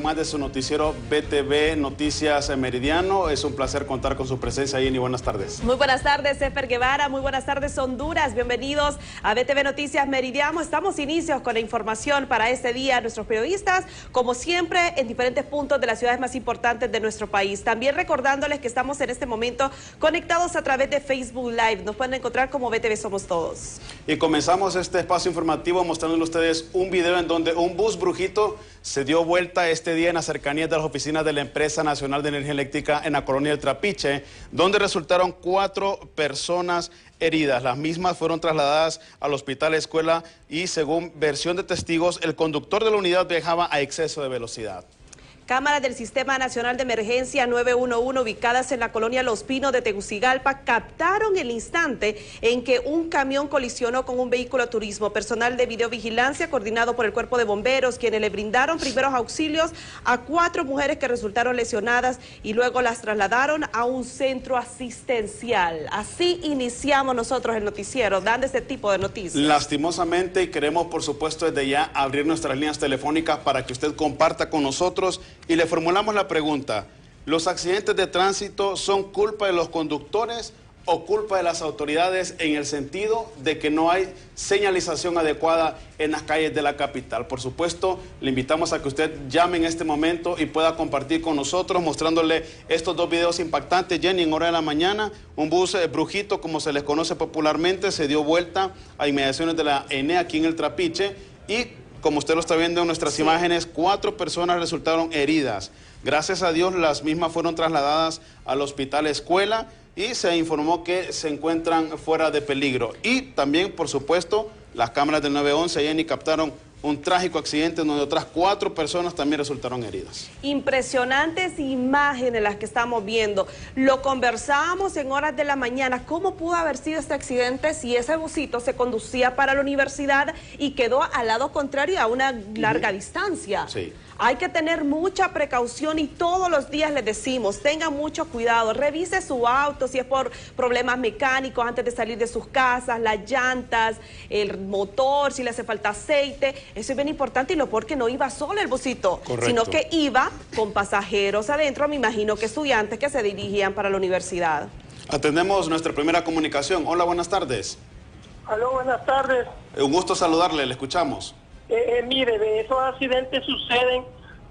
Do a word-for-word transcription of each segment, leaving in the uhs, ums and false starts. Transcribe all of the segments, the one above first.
Más de su noticiero B T V Noticias Meridiano. Es un placer contar con su presencia, Jenny. Buenas tardes. Muy buenas tardes, Efer Guevara. Muy buenas tardes, Honduras. Bienvenidos a B T V Noticias Meridiano. Estamos inicios con la información para este día. Nuestros periodistas, como siempre, en diferentes puntos de las ciudades más importantes de nuestro país. También recordándoles que estamos en este momento conectados a través de Facebook Live. Nos pueden encontrar como B T V Somos Todos. Y comenzamos este espacio informativo mostrándoles a ustedes un video en donde un bus brujito se dio vuelta este día en las cercanías de las oficinas de la Empresa Nacional de Energía Eléctrica en la colonia del Trapiche, donde resultaron cuatro personas heridas. Las mismas fueron trasladadas al hospital escuela y, según versión de testigos, el conductor de la unidad viajaba a exceso de velocidad. Cámaras del Sistema Nacional de Emergencia nueve uno uno ubicadas en la colonia Los Pinos de Tegucigalpa captaron el instante en que un camión colisionó con un vehículo de turismo. Personal de videovigilancia coordinado por el Cuerpo de Bomberos, quienes le brindaron primeros auxilios a cuatro mujeres que resultaron lesionadas y luego las trasladaron a un centro asistencial. Así iniciamos nosotros el noticiero, dando este tipo de noticias. Lastimosamente, y queremos por supuesto desde ya abrir nuestras líneas telefónicas para que usted comparta con nosotros. Y le formulamos la pregunta: ¿los accidentes de tránsito son culpa de los conductores o culpa de las autoridades, en el sentido de que no hay señalización adecuada en las calles de la capital? Por supuesto, le invitamos a que usted llame en este momento y pueda compartir con nosotros, mostrándole estos dos videos impactantes. Jenny, en hora de la mañana, un bus eh, brujito, como se les conoce popularmente, se dio vuelta a inmediaciones de la E N E aquí en el Trapiche y, como usted lo está viendo en nuestras sí. imágenes, cuatro personas resultaron heridas. Gracias a Dios, las mismas fueron trasladadas al hospital escuela y se informó que se encuentran fuera de peligro. Y también, por supuesto, las cámaras del nueve once Jenny captaron un trágico accidente en donde otras cuatro personas también resultaron heridas. Impresionantes imágenes las que estamos viendo. Lo conversábamos en horas de la mañana. ¿Cómo pudo haber sido este accidente si ese busito se conducía para la universidad y quedó al lado contrario a una larga uh-huh. distancia? Sí. Hay que tener mucha precaución y todos los días les decimos, tengan mucho cuidado, revise su auto si es por problemas mecánicos antes de salir de sus casas, las llantas, el motor, si le hace falta aceite. Eso es bien importante, y lo porque no iba solo el busito, correcto, sino que iba con pasajeros adentro, me imagino que estudiantes que se dirigían para la universidad. Atendemos nuestra primera comunicación. Hola, buenas tardes. Aló, buenas tardes. Un gusto saludarle, le escuchamos. Eh, eh, mire, de esos accidentes suceden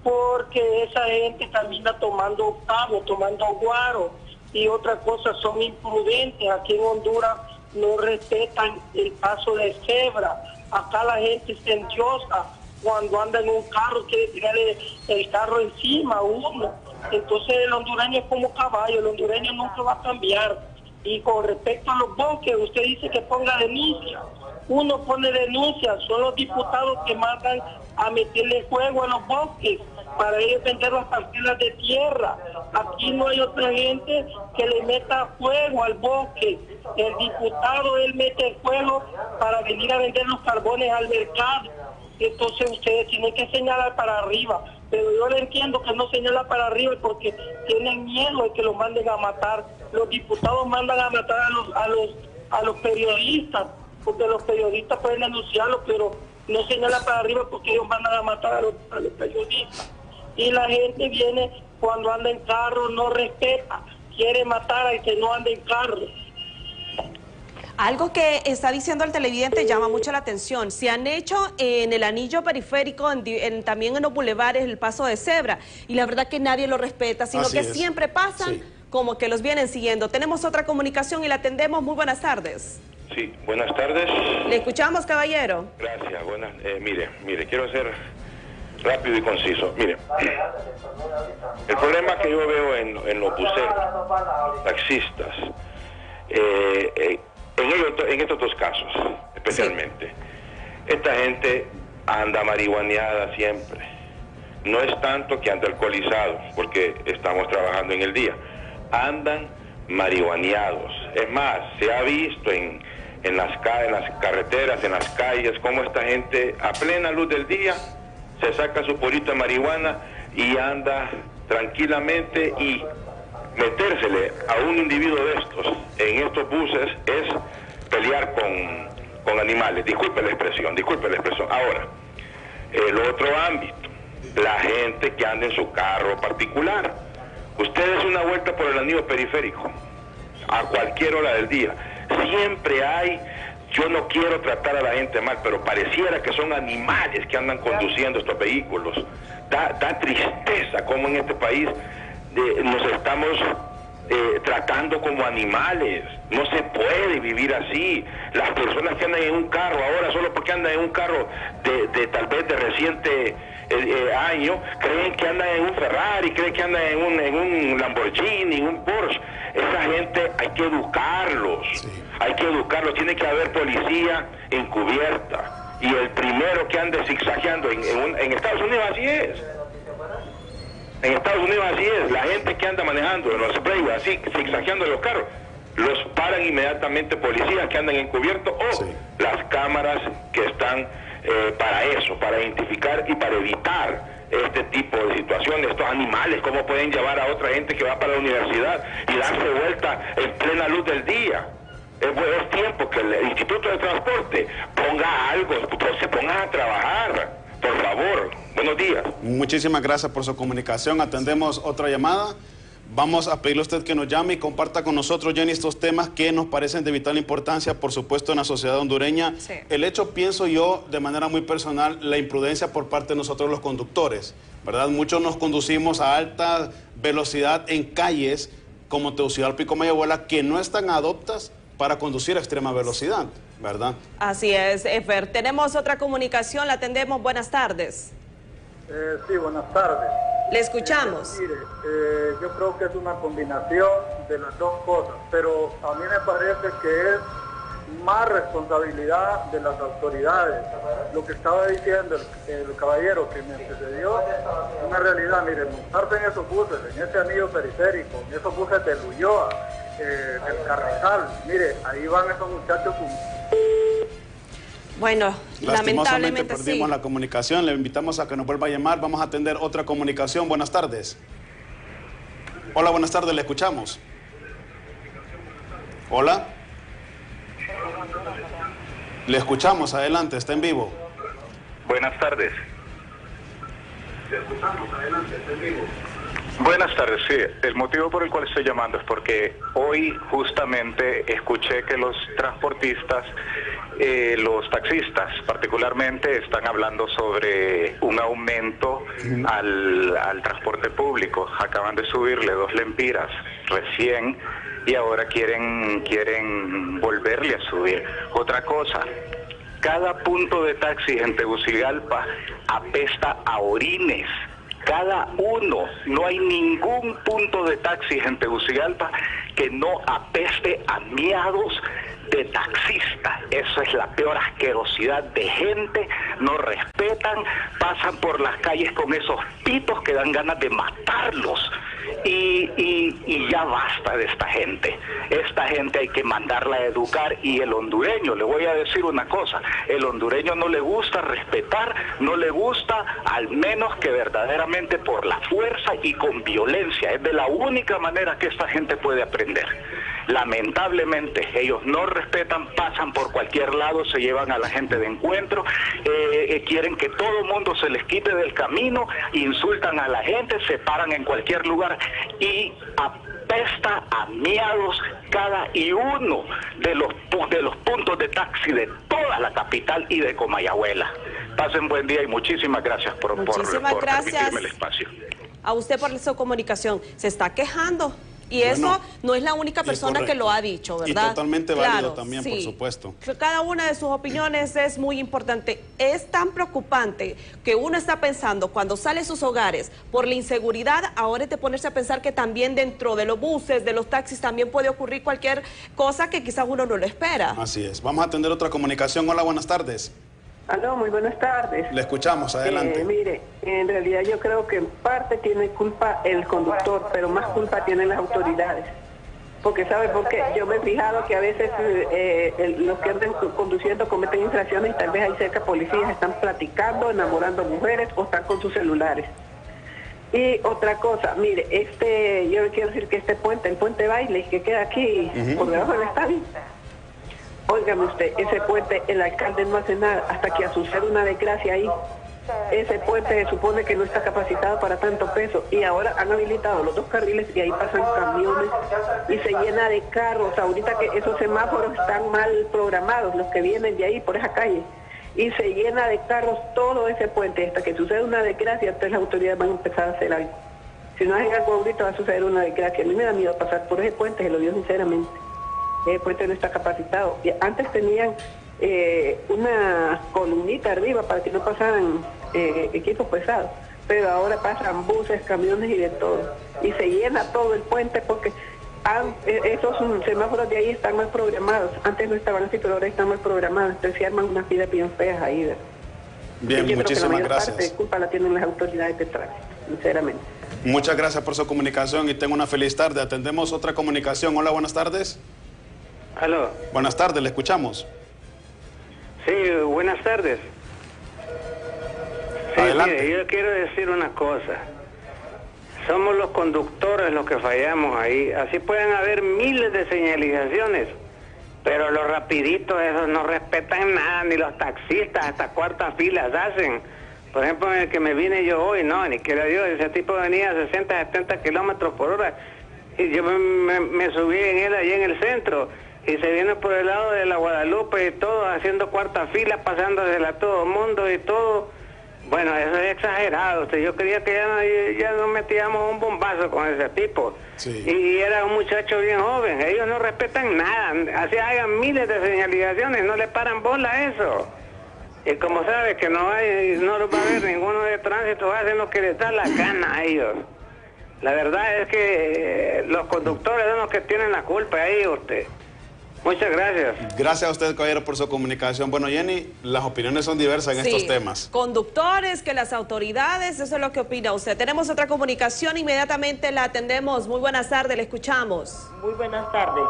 porque esa gente camina tomando octavo, tomando guaro, y otra cosa, son imprudentes. Aquí en Honduras no respetan el paso de cebra. Acá la gente es endiosa, cuando anda en un carro quiere tirarle el carro encima a uno. Entonces el hondureño es como caballo, el hondureño nunca va a cambiar. Y con respecto a los bosques, usted dice que ponga denuncia. Uno pone denuncia, son los diputados que mandan a meterle fuego a los bosques para ellos vender las parcelas de tierra. Aquí no hay otra gente que le meta fuego al bosque. El diputado, él mete fuego para venir a vender los carbones al mercado. Entonces ustedes tienen que señalar para arriba. Pero yo le entiendo que no señala para arriba porque tienen miedo de que los manden a matar. Los diputados mandan a matar a los, a los, a los periodistas, porque los periodistas pueden denunciarlo, pero no señala para arriba porque ellos mandan a matar a los, a los periodistas. Y la gente viene cuando anda en carro, no respeta, quiere matar al que no anda en carro. Algo que está diciendo el televidente llama mucho la atención. Se han hecho en el anillo periférico, en, en, también en los bulevares, el paso de cebra, y la verdad que nadie lo respeta, sino Así que es. siempre pasan sí. como que los vienen siguiendo. Tenemos otra comunicación y la atendemos. Muy buenas tardes. Sí, buenas tardes. Le escuchamos, caballero. Gracias, buenas. Eh, mire, mire, quiero ser rápido y conciso. Mire, el problema que yo veo en, en los buceros, taxistas, eh, eh, en, ellos, en estos dos casos especialmente, sí. esta gente anda marihuaneada siempre. No es tanto que anda alcoholizado, porque estamos trabajando en el día. Andan marihuaneados. Es más, se ha visto en, en, las, en las carreteras, en las calles, cómo esta gente a plena luz del día se saca su porrito de marihuana y anda tranquilamente, y metérsele a un individuo de estos en estos buses es pelear con, con animales. Disculpe la expresión, disculpe la expresión. Ahora, el otro ámbito, la gente que anda en su carro particular. Usted hace una vuelta por el anillo periférico a cualquier hora del día, siempre hay, yo no quiero tratar a la gente mal, pero pareciera que son animales que andan conduciendo estos vehículos. Da, da tristeza como en este país de, nos estamos eh, tratando como animales. No se puede vivir así. Las personas que andan en un carro ahora, solo porque andan en un carro de, de tal vez de reciente eh, eh, año, creen que andan en un Ferrari, creen que andan en un, en un Lamborghini, en un Porsche. Esa gente hay que educarlos, sí. hay que educarlos, tiene que haber policía encubierta. Y el primero que ande zigzagueando en, en, un, en Estados Unidos así es. En Estados Unidos así es, la gente que anda manejando en los sprays, así, zigzagueando en los carros, los paran inmediatamente policías que andan encubiertos o sí. las cámaras que están eh, para eso, para identificar y para evitar este tipo de situaciones. Estos animales, cómo pueden llevar a otra gente que va para la universidad y darse vuelta en plena luz del día. Es, es tiempo que el Instituto de Transporte ponga algo, se ponga a trabajar, por favor. Buenos días. Muchísimas gracias por su comunicación. Atendemos otra llamada. Vamos a pedirle a usted que nos llame y comparta con nosotros, Jenny, estos temas que nos parecen de vital importancia, por supuesto, en la sociedad hondureña. Sí. El hecho, pienso yo, de manera muy personal, la imprudencia por parte de nosotros los conductores, ¿verdad? Muchos nos conducimos a alta velocidad en calles como Tegucigalpa y Comayagüela que no están adoptas para conducir a extrema velocidad, ¿verdad? Así es, Efer. Tenemos otra comunicación, la atendemos. Buenas tardes. Eh, sí, buenas tardes. Le escuchamos. Eh, mire, eh, yo creo que es una combinación de las dos cosas, pero a mí me parece que es más responsabilidad de las autoridades. Lo que estaba diciendo el, el caballero que me antecedió es una realidad. Mire, montarse en esos buses, en ese anillo periférico, en esos buses de Ulloa, eh, del Carrizal, mire, ahí van esos muchachos. Bueno, lamentablemente perdimos sí. la comunicación. Le invitamos a que nos vuelva a llamar. Vamos a atender otra comunicación. Buenas tardes. Hola, buenas tardes. Le escuchamos. Hola. Le escuchamos. Adelante. Está en vivo. Buenas tardes. Le escuchamos. Adelante. Está en vivo. Buenas tardes, sí. El motivo por el cual estoy llamando es porque hoy justamente escuché que los transportistas, eh, los taxistas particularmente, están hablando sobre un aumento al, al transporte público. Acaban de subirle dos lempiras recién y ahora quieren, quieren volverle a subir. Otra cosa, cada punto de taxi en Tegucigalpa apesta a orines. Cada uno, no hay ningún punto de taxi en Tegucigalpa que no apeste a miados de taxista. Eso es la peor asquerosidad de gente, no respetan, pasan por las calles con esos pitos que dan ganas de matarlos. Y, y, y ya basta de esta gente. Esta gente hay que mandarla a educar. Y el hondureño, le voy a decir una cosa, el hondureño no le gusta respetar, no le gusta, al menos que verdaderamente por la fuerza y con violencia. Es de la única manera que esta gente puede aprender. Lamentablemente ellos no respetan, pasan por cualquier lado, se llevan a la gente de encuentro, eh, eh, quieren que todo el mundo se les quite del camino, insultan a la gente, se paran en cualquier lugar y apesta a miados cada y uno de los, de los puntos de taxi de toda la capital y de Comayagüela. Pasen buen día y muchísimas gracias por, muchísimas por, por gracias permitirme el espacio. A usted por su comunicación. Se está quejando. Y eso bueno, no es la única persona que lo ha dicho, ¿verdad? Y totalmente válido claro, también, sí. por supuesto. Cada una de sus opiniones es muy importante. Es tan preocupante que uno está pensando cuando sale de sus hogares por la inseguridad, ahora es de ponerse a pensar que también dentro de los buses, de los taxis, también puede ocurrir cualquier cosa que quizás uno no lo espera. Así es. Vamos a atender otra comunicación. Hola, buenas tardes. Aló, muy buenas tardes. Le escuchamos, adelante. Eh, mire, en realidad yo creo que en parte tiene culpa el conductor, pero más culpa tienen las autoridades. Porque, ¿sabe por qué? Yo me he fijado que a veces eh, el, los que andan conduciendo cometen infracciones y tal vez ahí cerca policías están platicando, enamorando mujeres o están con sus celulares. Y otra cosa, mire, este, yo quiero decir que este puente, el puente Baile, que queda aquí uh-huh. por debajo del estadio, óigame usted, ese puente, el alcalde no hace nada hasta que sucede una desgracia ahí. ese puente se supone que no está capacitado para tanto peso y ahora han habilitado los dos carriles y ahí pasan camiones y se llena de carros. Ahorita que esos semáforos están mal programados, los que vienen de ahí por esa calle, y se llena de carros todo ese puente. Hasta que suceda una desgracia, entonces las autoridades van a empezar a hacer algo. Si no hacen algo ahorita va a suceder una desgracia. A mí me da miedo pasar por ese puente, se lo digo sinceramente. Ese puente no está capacitado. Y antes tenían eh, una columnita arriba para que no pasaran eh, equipos pesados, pero ahora pasan buses, camiones y de todo. Y se llena todo el puente porque han, esos semáforos de ahí están mal programados. Antes no estaban así, pero ahora están mal programados. Entonces se arman unas vidas bien feas ahí, ¿verdad? Bien, yo muchísimas creo que la gracias. Parte de culpa la tienen las autoridades de tránsito, sinceramente. Muchas gracias por su comunicación y tenga una feliz tarde. Atendemos otra comunicación. Hola, buenas tardes. Aló. Buenas tardes, le escuchamos. Sí, buenas tardes. Sí, Adelante. mire, yo quiero decir una cosa. Somos los conductores los que fallamos ahí. Así pueden haber miles de señalizaciones, pero los rapiditos esos no respetan nada, ni los taxistas, hasta cuartas filas hacen. Por ejemplo, en el que me vine yo hoy, no, ni quiera Dios, ese tipo venía a sesenta, setenta kilómetros por hora. Y yo me, me, me subí en él allí en el centro. Y se viene por el lado de la Guadalupe y todo, haciendo cuarta fila, pasándosela a todo el mundo y todo. Bueno, eso es exagerado. Usted, yo creía que ya no, ya nos metíamos un bombazo con ese tipo. Sí. Y era un muchacho bien joven. Ellos no respetan nada. Así hagan miles de señalizaciones, no le paran bola a eso. Y como sabe que no hay, no va a haber ninguno de tránsito, hacen lo que les da la gana a ellos. La verdad es que eh, los conductores son los que tienen la culpa ahí, usted. Muchas gracias. Gracias a usted, caballero, por su comunicación. Bueno, Jenny, las opiniones son diversas en Sí, estos temas. Conductores, que las autoridades, eso es lo que opina usted. Tenemos otra comunicación, inmediatamente la atendemos. Muy buenas tardes, le escuchamos. Muy buenas tardes.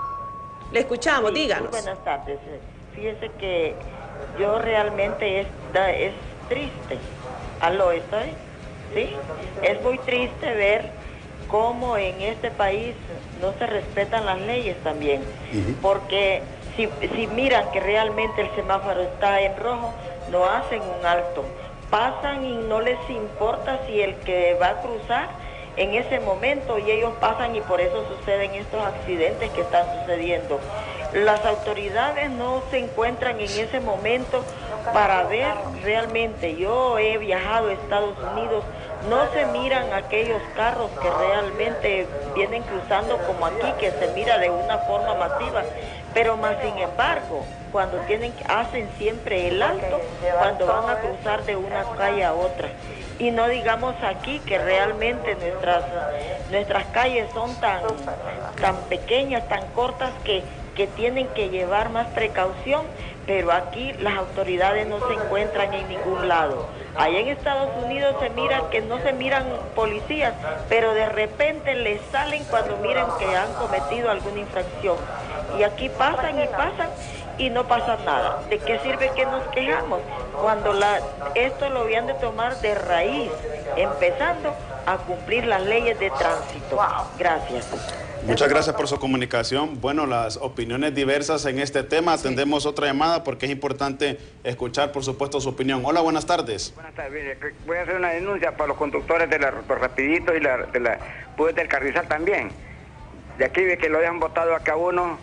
Le escuchamos, Sí, díganos. Muy buenas tardes. Fíjese que yo realmente es, da- es triste. ¿Aló, estoy? ¿Sí? Es muy triste ver cómo en este país no se respetan las leyes también. Ujú. Porque si, si miran que realmente el semáforo está en rojo, no hacen un alto. Pasan y no les importa si el que va a cruzar en ese momento, y ellos pasan y por eso suceden estos accidentes que están sucediendo. Las autoridades no se encuentran en ese momento para ver realmente. Yo he viajado a Estados Unidos, no se miran aquellos carros que realmente vienen cruzando como aquí, que se mira de una forma masiva, pero más sin embargo, cuando tienen, hacen siempre el alto cuando van a cruzar de una calle a otra. Y no digamos aquí que realmente nuestras, nuestras calles son tan, tan pequeñas, tan cortas que, que tienen que llevar más precaución, pero aquí las autoridades no se encuentran en ningún lado. Allá en Estados Unidos se mira que no se miran policías, pero de repente les salen cuando miran que han cometido alguna infracción. Y aquí pasan y pasan y no pasa nada. ¿De qué sirve que nos quejamos? Cuando la, esto lo habían de tomar de raíz, empezando a cumplir las leyes de tránsito. Gracias. Muchas gracias por su comunicación. Bueno, las opiniones diversas en este tema. Atendemos otra llamada porque es importante escuchar, por supuesto, su opinión. Hola, buenas tardes. Buenas tardes. Voy a hacer una denuncia para los conductores de la, los rapiditos y la, de la pues, del Carrizal también. De aquí ve que lo dejan botado acá uno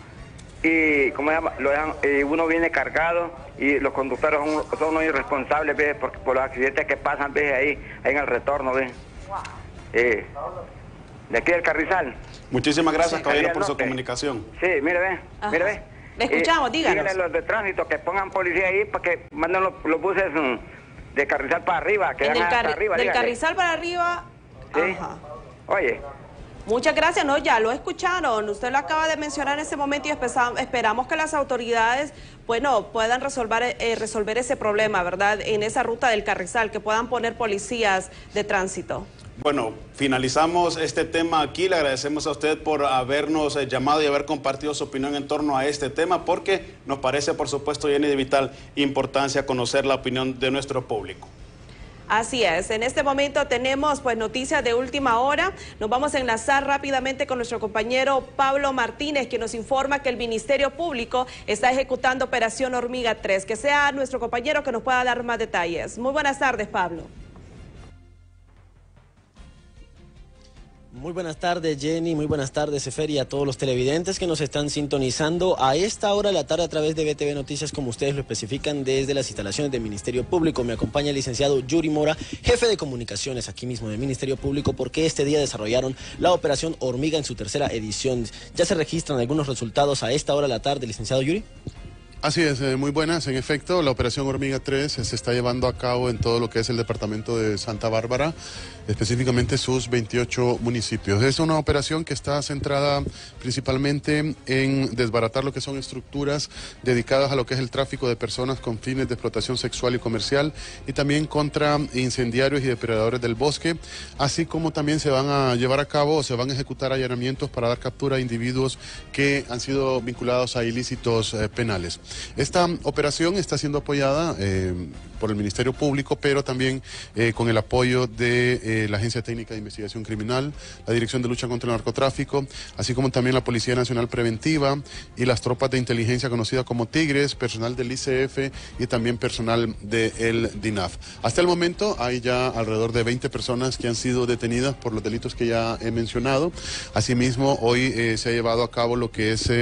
y como llama, lo dejan, y uno viene cargado y los conductores son, son unos irresponsables, ¿ves? Porque por los accidentes que pasan, ¿ves? Ahí, ahí en el retorno, ¿ves? Eh, de aquí del Carrizal. Muchísimas gracias, Sí, caballero, por su norte. comunicación. Sí, mire, ve, Ajá. mire, ve. Le escuchamos, díganos. Díganle a los de tránsito que pongan policía ahí para que manden los, los buses mm, de Carrizal para arriba, que En dan el hasta carri- arriba. del díganle. Carrizal para arriba. Sí. Ajá. Oye. Muchas gracias, no, ya lo escucharon, usted lo acaba de mencionar en ese momento y espesa- esperamos que las autoridades, bueno, puedan resolver, eh, resolver ese problema, ¿verdad? En esa ruta del Carrizal, que puedan poner policías de tránsito. Bueno, finalizamos este tema aquí. Le agradecemos a usted por habernos eh, llamado y haber compartido su opinión en torno a este tema, porque nos parece, por supuesto, Jenny, de vital importancia conocer la opinión de nuestro público. Así es, en este momento tenemos pues noticias de última hora. Nos vamos a enlazar rápidamente con nuestro compañero Pablo Martínez, que nos informa que el Ministerio Público está ejecutando Operación Hormiga tres. Que sea nuestro compañero que nos pueda dar más detalles. Muy buenas tardes, Pablo. Muy buenas tardes, Jenny, muy buenas tardes, Efer, y a todos los televidentes que nos están sintonizando a esta hora de la tarde a través de B T V Noticias, como ustedes lo especifican, desde las instalaciones del Ministerio Público. Me acompaña el licenciado Yuri Mora, jefe de comunicaciones aquí mismo del Ministerio Público, porque este día desarrollaron la Operación Hormiga en su tercera edición. ¿Ya se registran algunos resultados a esta hora de la tarde, licenciado Yuri? Así es, eh, muy buenas. En efecto, la Operación Hormiga tres se está llevando a cabo en todo lo que es el departamento de Santa Bárbara, específicamente sus veintiocho municipios. Es una operación que está centrada principalmente en desbaratar lo que son estructuras dedicadas a lo que es el tráfico de personas con fines de explotación sexual y comercial, y también contra incendiarios y depredadores del bosque, así como también se van a llevar a cabo o se van a ejecutar allanamientos para dar captura a individuos que han sido vinculados a ilícitos eh, penales. Esta operación está siendo apoyada eh, por el Ministerio Público, pero también eh, con el apoyo de eh, la Agencia Técnica de Investigación Criminal, la Dirección de Lucha contra el Narcotráfico, así como también la Policía Nacional Preventiva y las tropas de inteligencia conocidas como Tigres, personal del I C F y también personal del D I N A F. Hasta el momento hay ya alrededor de veinte personas que han sido detenidas por los delitos que ya he mencionado. Asimismo, hoy eh, se ha llevado a cabo lo que es eh,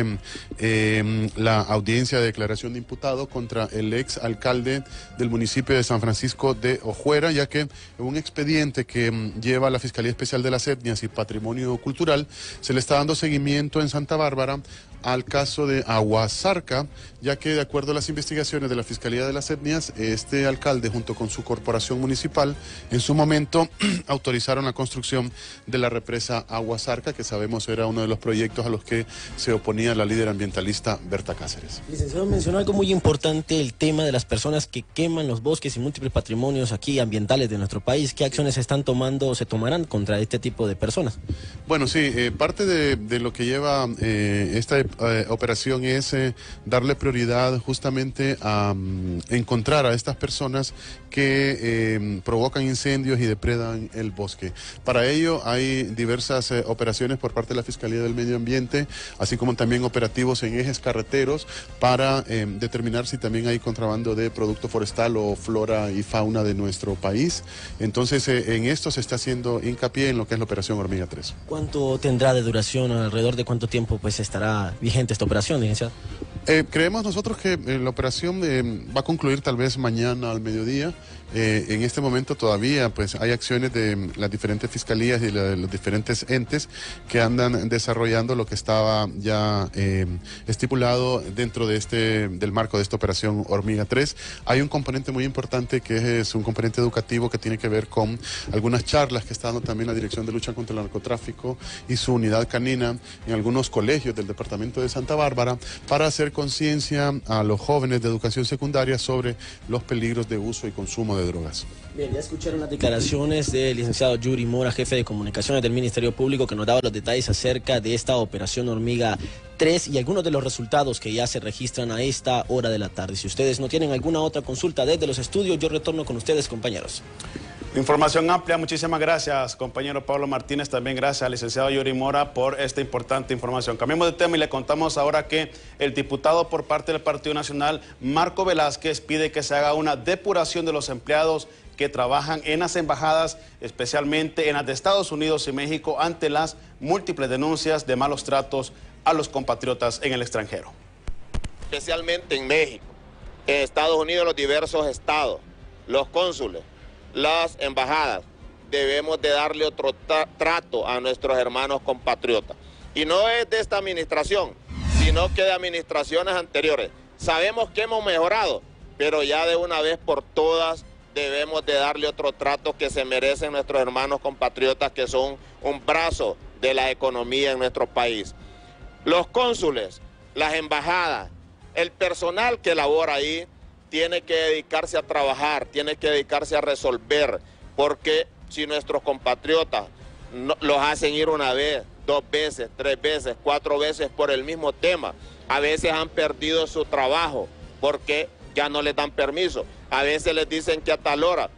eh, la audiencia de declaración de imputado contra el ex alcalde del municipio de San Francisco de Ojuera, ya que en un expediente que mm, lleva la Fiscalía Especial de las Etnias y Patrimonio Cultural se le está dando seguimiento en Santa Bárbara al caso de Aguasarca, ya que de acuerdo a las investigaciones de la Fiscalía de las Etnias, este alcalde junto con su corporación municipal en su momento autorizaron la construcción de la represa Aguasarca, que sabemos era uno de los proyectos a los que se oponía la líder ambientalista Berta Cáceres. Licenciado, mencionó algo muy importante, el tema de las personas que queman los bosques y múltiples patrimonios aquí ambientales de nuestro país. ¿Qué acciones se están tomando o se tomarán contra este tipo de personas? Bueno, sí, eh, parte de, de lo que lleva eh, esta eh, operación es eh, darle prioridad justamente a um, encontrar a estas personas que eh, provocan incendios y depredan el bosque. Para ello hay diversas eh, operaciones por parte de la Fiscalía del Medio Ambiente, así como también operativos en ejes carreteros para eh, determinar si también hay contrabando de producto forestal o flora y fauna de nuestro país. Entonces eh, en esto se está haciendo hincapié en lo que es la Operación Hormiga tres. ¿Cuánto tendrá de duración? ¿Alrededor de cuánto tiempo pues estará vigente esta operación, licenciado? Eh, creemos nosotros que eh, la operación eh, va a concluir tal vez mañana al mediodía. Eh, en este momento todavía pues hay acciones de las diferentes fiscalías y la, de los diferentes entes que andan desarrollando lo que estaba ya eh, estipulado dentro de este del marco de esta operación Hormiga tres. Hay un componente muy importante que es un componente educativo que tiene que ver con algunas charlas que está dando también la Dirección de Lucha contra el Narcotráfico y su unidad canina en algunos colegios del departamento de Santa Bárbara para hacer conciencia a los jóvenes de educación secundaria sobre los peligros de uso y consumo de drogas. Bien, ya escucharon las declaraciones del licenciado Yuri Mora, jefe de comunicaciones del Ministerio Público, que nos daba los detalles acerca de esta Operación Hormiga tres y algunos de los resultados que ya se registran a esta hora de la tarde. Si ustedes no tienen alguna otra consulta desde los estudios, yo retorno con ustedes, compañeros. Información amplia, muchísimas gracias, compañero Pablo Martínez, también gracias al licenciado Yuri Mora por esta importante información. Cambiamos de tema y le contamos ahora que el diputado por parte del Partido Nacional, Marco Velázquez, pide que se haga una depuración de los empleados que trabajan en las embajadas, especialmente en las de Estados Unidos y México, ante las múltiples denuncias de malos tratos a los compatriotas en el extranjero. Especialmente en México, en Estados Unidos, los diversos estados, los cónsules, las embajadas, debemos de darle otro tra trato a nuestros hermanos compatriotas. Y no es de esta administración, sino que de administraciones anteriores. Sabemos que hemos mejorado, pero ya de una vez por todas debemos de darle otro trato que se merecen nuestros hermanos compatriotas, que son un brazo de la economía en nuestro país. Los cónsules, las embajadas, el personal que labora ahí, tiene que dedicarse a trabajar, tiene que dedicarse a resolver, porque si nuestros compatriotas no, los hacen ir una vez, dos veces, tres veces, cuatro veces por el mismo tema, a veces han perdido su trabajo porque ya no les dan permiso, a veces les dicen que a tal hora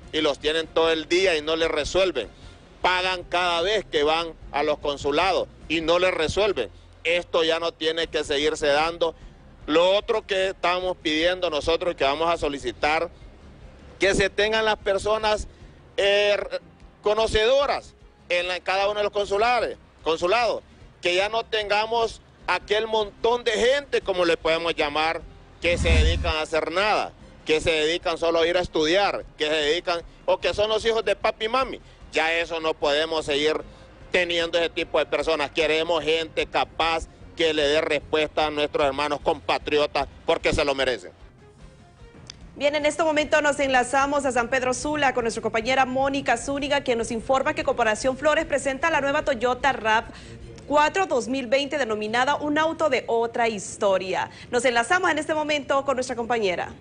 y los tienen todo el día y no les resuelven. Pagan cada vez que van a los consulados y no les resuelven. Esto ya no tiene que seguirse dando. Lo otro que estamos pidiendo nosotros, que vamos a solicitar, que se tengan las personas eh, conocedoras en, la, en cada uno de los consulares, consulados, que ya no tengamos aquel montón de gente, como le podemos llamar, que se dedican a hacer nada, que se dedican solo a ir a estudiar, que se dedican, o que son los hijos de papi y mami. Ya eso no podemos seguir teniendo ese tipo de personas. Queremos gente capaz que le dé respuesta a nuestros hermanos compatriotas porque se lo merecen. Bien, en este momento nos enlazamos a San Pedro Sula con nuestra compañera Mónica Zúñiga, quien nos informa que Corporación Flores presenta la nueva Toyota RAV cuatro dos mil veinte denominada Un auto de otra historia. Nos enlazamos en este momento con nuestra compañera.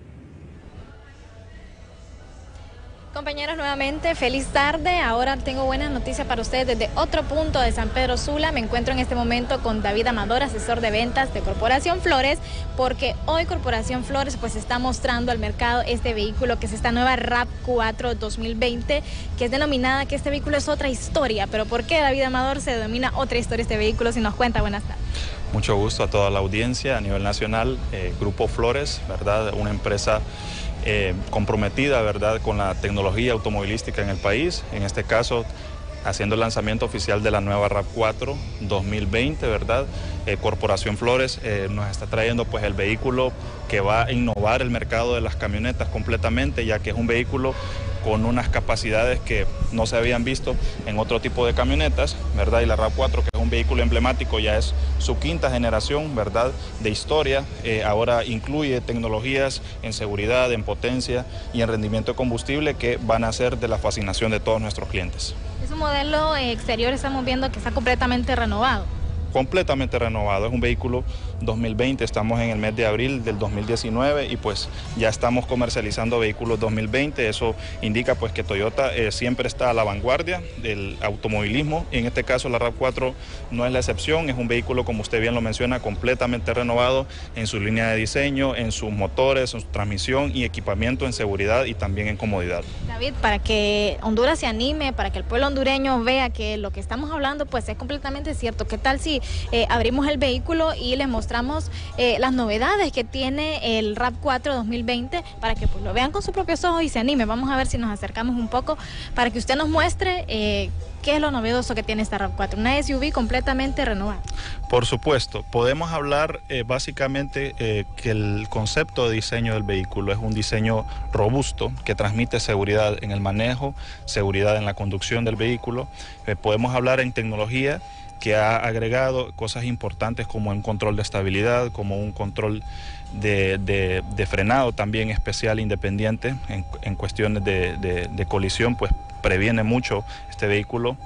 Compañeros, nuevamente, feliz tarde. Ahora tengo buenas noticias para ustedes desde otro punto de San Pedro Sula. Me encuentro en este momento con David Amador, asesor de ventas de Corporación Flores, porque hoy Corporación Flores pues está mostrando al mercado este vehículo, que es esta nueva RAV cuatro dos mil veinte, que es denominada que este vehículo es otra historia. Pero ¿por qué, David Amador, se denomina otra historia este vehículo? Si nos cuenta, buenas tardes. Mucho gusto a toda la audiencia a nivel nacional. eh, Grupo Flores, ¿verdad? Una empresa Eh, comprometida, ¿verdad?, con la tecnología automovilística en el país, en este caso haciendo el lanzamiento oficial de la nueva RAV cuatro dos mil veinte, ¿verdad? Eh, Corporación Flores eh, nos está trayendo pues el vehículo que va a innovar el mercado de las camionetas completamente, ya que es un vehículo con unas capacidades que no se habían visto en otro tipo de camionetas, ¿verdad? Y la RAV cuatro, que es un vehículo emblemático, ya es su quinta generación, ¿verdad?, de historia. Eh, ahora incluye tecnologías en seguridad, en potencia y en rendimiento de combustible que van a ser de la fascinación de todos nuestros clientes. Es un modelo exterior, estamos viendo que está completamente renovado. Completamente renovado, es un vehículo dos mil veinte, estamos en el mes de abril del dos mil diecinueve y pues ya estamos comercializando vehículos dos mil veinte. Eso indica pues que Toyota eh, siempre está a la vanguardia del automovilismo, y en este caso la RAV cuatro no es la excepción. Es un vehículo, como usted bien lo menciona, completamente renovado en su línea de diseño, en sus motores, en su transmisión y equipamiento en seguridad y también en comodidad. David, para que Honduras se anime, para que el pueblo hondureño vea que lo que estamos hablando pues es completamente cierto, ¿qué tal si eh, abrimos el vehículo y les mostramos eh, las novedades que tiene el RAV cuatro dos mil veinte para que pues lo vean con sus propios ojos y se animen? Vamos a ver si nos acercamos un poco para que usted nos muestre eh, qué es lo novedoso que tiene esta RAV cuatro, una S U V completamente renovada. Por supuesto, podemos hablar eh, básicamente eh, que el concepto de diseño del vehículo es un diseño robusto que transmite seguridad en el manejo, seguridad en la conducción del vehículo. Eh, podemos hablar en tecnología, que ha agregado cosas importantes como un control de estabilidad, como un control de, de, de frenado también especial, independiente, en, en cuestiones de, de, de colisión, pues previene mucho este vehículo.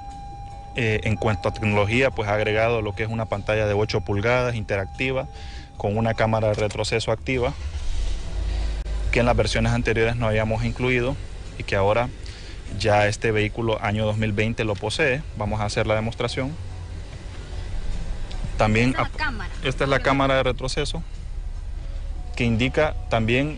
Eh, en cuanto a tecnología, pues ha agregado lo que es una pantalla de ocho pulgadas interactiva, con una cámara de retroceso activa, que en las versiones anteriores no habíamos incluido y que ahora ya este vehículo año dos mil veinte lo posee. Vamos a hacer la demostración. También, esta es la cámara, esta es la cámara de retroceso, que indica también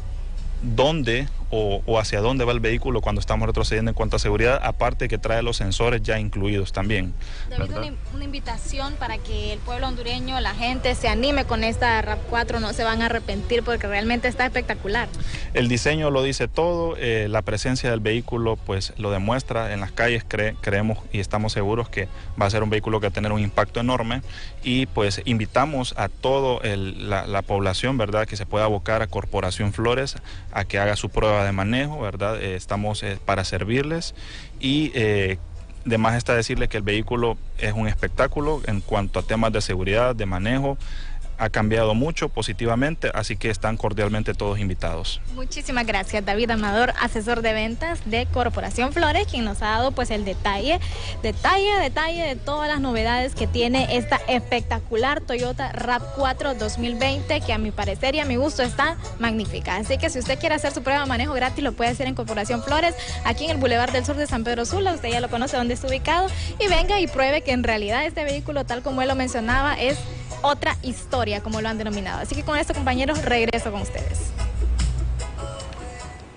dónde o, o hacia dónde va el vehículo cuando estamos retrocediendo en cuanto a seguridad, aparte que trae los sensores ya incluidos también. David, una, una invitación para que el pueblo hondureño, la gente se anime con esta RAV cuatro, no se van a arrepentir porque realmente está espectacular. El diseño lo dice todo, eh, la presencia del vehículo pues lo demuestra en las calles. Cre creemos y estamos seguros que va a ser un vehículo que va a tener un impacto enorme, y pues invitamos a toda la, la población, ¿verdad?, que se pueda abocar a Corporación Flores a que haga su prueba de manejo, ¿verdad? Eh, estamos eh, para servirles, y eh, de más está decirles que el vehículo es un espectáculo en cuanto a temas de seguridad, de manejo. Ha cambiado mucho positivamente, así que están cordialmente todos invitados. Muchísimas gracias, David Amador, asesor de ventas de Corporación Flores, quien nos ha dado pues el detalle, detalle, detalle de todas las novedades que tiene esta espectacular Toyota RAV cuatro dos mil veinte, que a mi parecer y a mi gusto está magnífica. Así que si usted quiere hacer su prueba de manejo gratis, lo puede hacer en Corporación Flores, aquí en el Boulevard del Sur de San Pedro Sula. Usted ya lo conoce dónde está ubicado, y venga y pruebe que en realidad este vehículo, tal como él lo mencionaba, es otra historia, como lo han denominado. Así que con esto, compañeros, regreso con ustedes.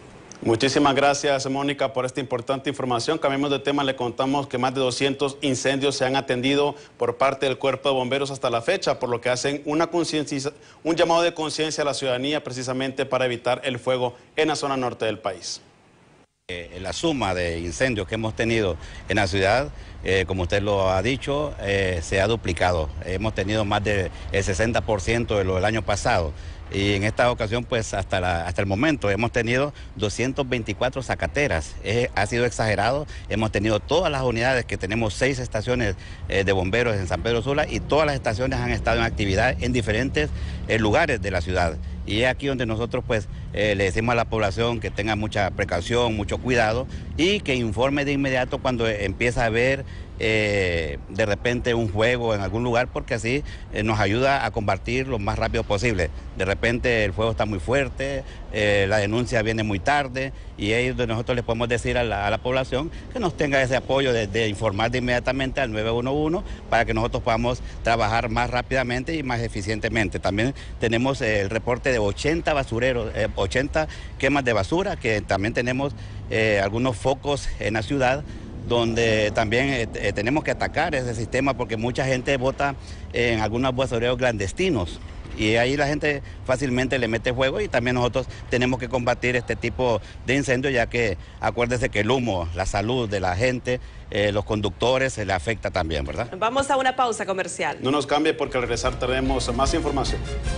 Muchísimas gracias, Mónica, por esta importante información. Cambiemos de tema, le contamos que más de doscientos incendios se han atendido por parte del Cuerpo de Bomberos hasta la fecha, por lo que hacen una un llamado de conciencia a la ciudadanía precisamente para evitar el fuego en la zona norte del país. Eh, la suma de incendios que hemos tenido en la ciudad, eh, como usted lo ha dicho, eh, se ha duplicado. Hemos tenido más del sesenta por ciento de lo del año pasado. Y en esta ocasión, pues hasta, la, hasta el momento hemos tenido doscientas veinticuatro zacateras. Eh, ha sido exagerado. Hemos tenido todas las unidades, que tenemos seis estaciones eh, de bomberos en San Pedro Sula, y todas las estaciones han estado en actividad en diferentes eh, lugares de la ciudad. Y es aquí donde nosotros pues eh, le decimos a la población que tenga mucha precaución, mucho cuidado, y que informe de inmediato cuando empieza a haber eh, de repente un fuego en algún lugar, porque así eh, nos ayuda a combatir lo más rápido posible. De repente el fuego está muy fuerte, eh, la denuncia viene muy tarde, y ahí es donde nosotros les podemos decir a la, a la población que nos tenga ese apoyo de, de informar de inmediatamente al nueve uno uno para que nosotros podamos trabajar más rápidamente y más eficientemente. También tenemos eh, el reporte de ochenta basureros, eh, ochenta quemas de basura, que también tenemos eh, algunos focos en la ciudad donde también eh, eh, tenemos que atacar ese sistema, porque mucha gente bota en algunos basureros clandestinos y ahí la gente fácilmente le mete fuego, y también nosotros tenemos que combatir este tipo de incendios, ya que acuérdese que el humo, la salud de la gente, eh, los conductores, se le afecta también, ¿verdad? Vamos a una pausa comercial. No nos cambie, porque al regresar tenemos más información.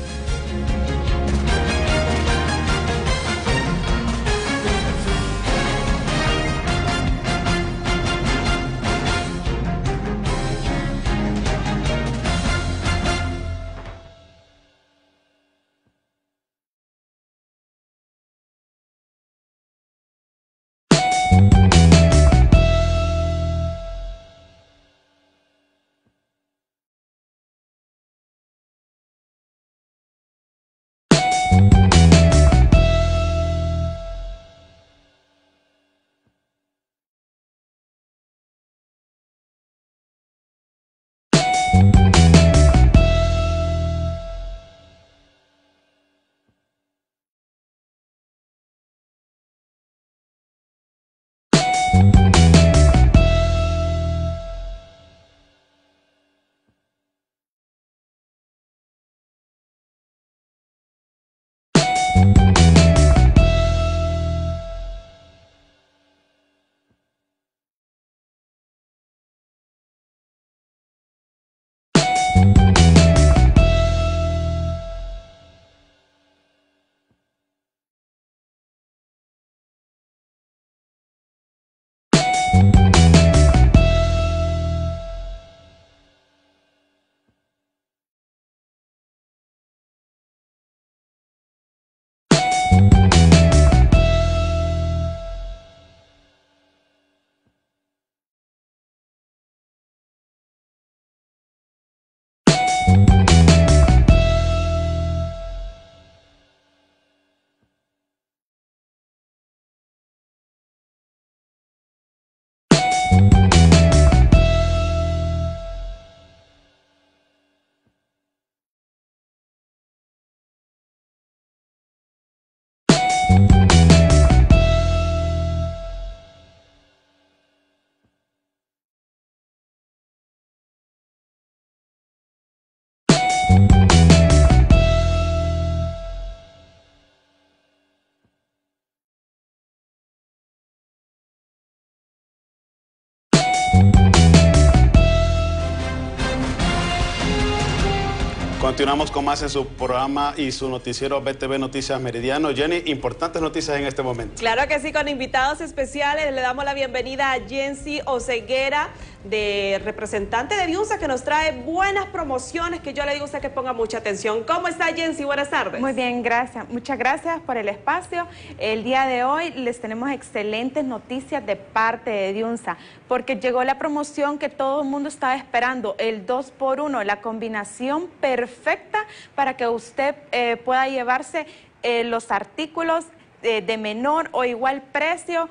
Continuamos con más en su programa y su noticiero B T V Noticias Meridiano. Jenny, importantes noticias en este momento. Claro que sí, con invitados especiales. Le damos la bienvenida a Jensi Oseguera, de representante de Diunsa, que nos trae buenas promociones, que yo le digo a usted que ponga mucha atención. ¿Cómo está, Jensi? Buenas tardes. Muy bien, gracias. Muchas gracias por el espacio. El día de hoy les tenemos excelentes noticias de parte de Diunsa, porque llegó la promoción que todo el mundo estaba esperando, el dos por uno, la combinación perfecta para que usted eh, pueda llevarse eh, los artículos eh, de menor o igual precio,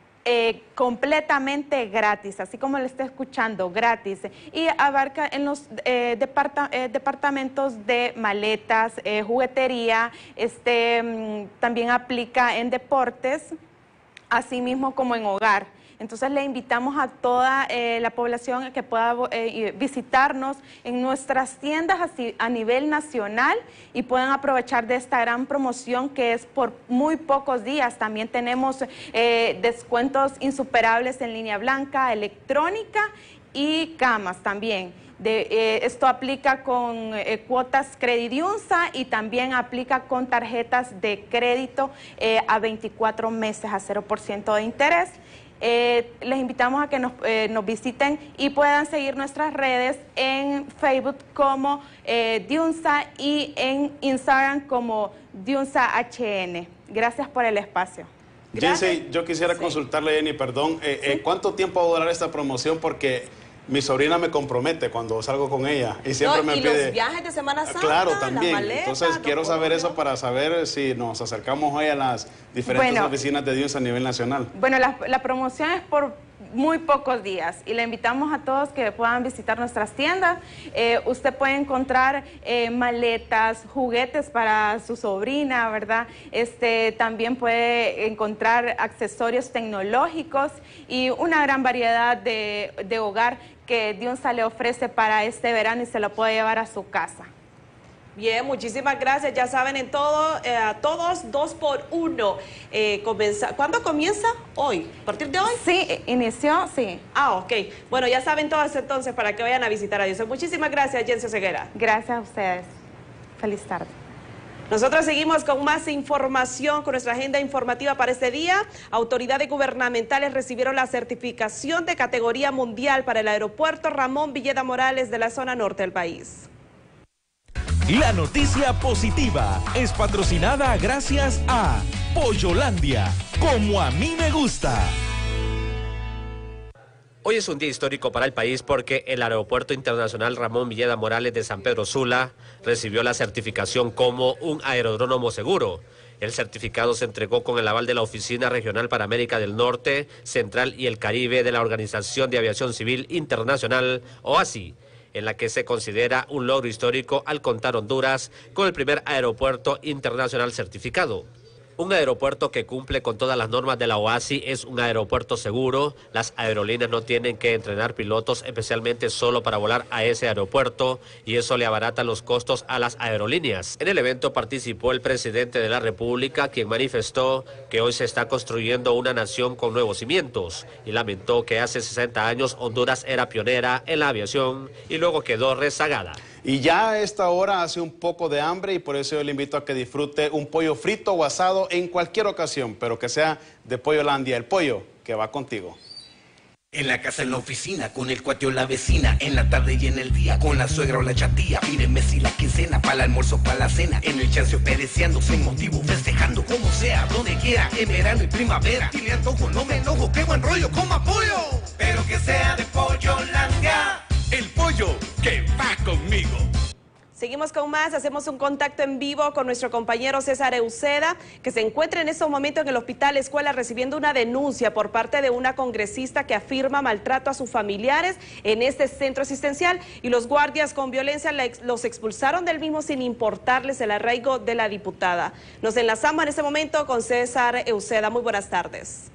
Eh, completamente gratis, así como le está escuchando, gratis, y abarca en los eh, departa, eh, departamentos de maletas, eh, juguetería, este, también aplica en deportes, así mismo como en hogar. Entonces le invitamos a toda eh, la población que pueda eh, visitarnos en nuestras tiendas así, a nivel nacional y puedan aprovechar de esta gran promoción que es por muy pocos días. También tenemos eh, descuentos insuperables en línea blanca, electrónica y camas también. De, eh, esto aplica con eh, cuotas Credidiunsa y también aplica con tarjetas de crédito eh, a veinticuatro meses a cero por ciento de interés. Eh, les invitamos a que nos, eh, nos visiten y puedan seguir nuestras redes en Facebook como eh, Diunsa y en Instagram como Diunsa H N. Gracias por el espacio. Jensi, yo quisiera sí. consultarle, Jenny, perdón, eh, ¿Sí? eh, ¿cuánto tiempo va a durar esta promoción? Porque mi sobrina me compromete cuando salgo con ella y siempre no, me y pide... los viajes de Semana Santa, claro, también. las maletas, entonces quiero saber pollos. eso para saber si nos acercamos hoy a las diferentes bueno, oficinas de Dios a nivel nacional. Bueno, la, la promoción es por muy pocos días y le invitamos a todos que puedan visitar nuestras tiendas. Eh, usted puede encontrar eh, maletas, juguetes para su sobrina, ¿verdad? Este, también puede encontrar accesorios tecnológicos y una gran variedad de, de hogar que Diunsa le ofrece para este verano y se lo puede llevar a su casa. Bien, muchísimas gracias. Ya saben, en todo, eh, a todos, dos por uno. Eh, comienza, ¿Cuándo comienza? Hoy. ¿A partir de hoy? Sí, inició, sí. Ah, ok. Bueno, ya saben todos entonces para que vayan a visitar a Dios. Muchísimas gracias, Jensi Ceguera. Gracias a ustedes. Feliz tarde. Nosotros seguimos con más información, con nuestra agenda informativa para este día. Autoridades gubernamentales recibieron la certificación de categoría mundial para el aeropuerto Ramón Villeda Morales de la zona norte del país. La noticia positiva es patrocinada gracias a Pollolandia, como a mí me gusta. Hoy es un día histórico para el país porque el Aeropuerto Internacional Ramón Villeda Morales de San Pedro Sula recibió la certificación como un aeródromo seguro. El certificado se entregó con el aval de la Oficina Regional para América del Norte, Central y el Caribe de la Organización de Aviación Civil Internacional, O A C I, en la que se considera un logro histórico al contar Honduras con el primer aeropuerto internacional certificado. Un aeropuerto que cumple con todas las normas de la O A C I es un aeropuerto seguro. Las aerolíneas no tienen que entrenar pilotos especialmente solo para volar a ese aeropuerto y eso le abarata los costos a las aerolíneas. En el evento participó el presidente de la República, quien manifestó que hoy se está construyendo una nación con nuevos cimientos y lamentó que hace sesenta años Honduras era pionera en la aviación y luego quedó rezagada. Y ya a esta hora hace un poco de hambre y por eso yo le invito a que disfrute un pollo frito o asado en cualquier ocasión, pero que sea de Pollolandia, el pollo que va contigo. En la casa, en la oficina, con el cuate o la vecina, en la tarde y en el día, con la suegra o la chatía. Mírenme si la quincena, para el almuerzo, para la cena, en el chancio pereciendo, sin motivo, festejando, como sea, donde quiera, en verano y primavera. Y le antojo, no me enojo, qué buen rollo, coma pollo, pero que sea de Pollolandia. El pollo que va conmigo. Seguimos con más, hacemos un contacto en vivo con nuestro compañero César Euceda, que se encuentra en estos momentos en el Hospital Escuela recibiendo una denuncia por parte de una congresista que afirma maltrato a sus familiares en este centro asistencial y los guardias con violencia los expulsaron del mismo sin importarles el arraigo de la diputada. Nos enlazamos en este momento con César Euceda. Muy buenas tardes.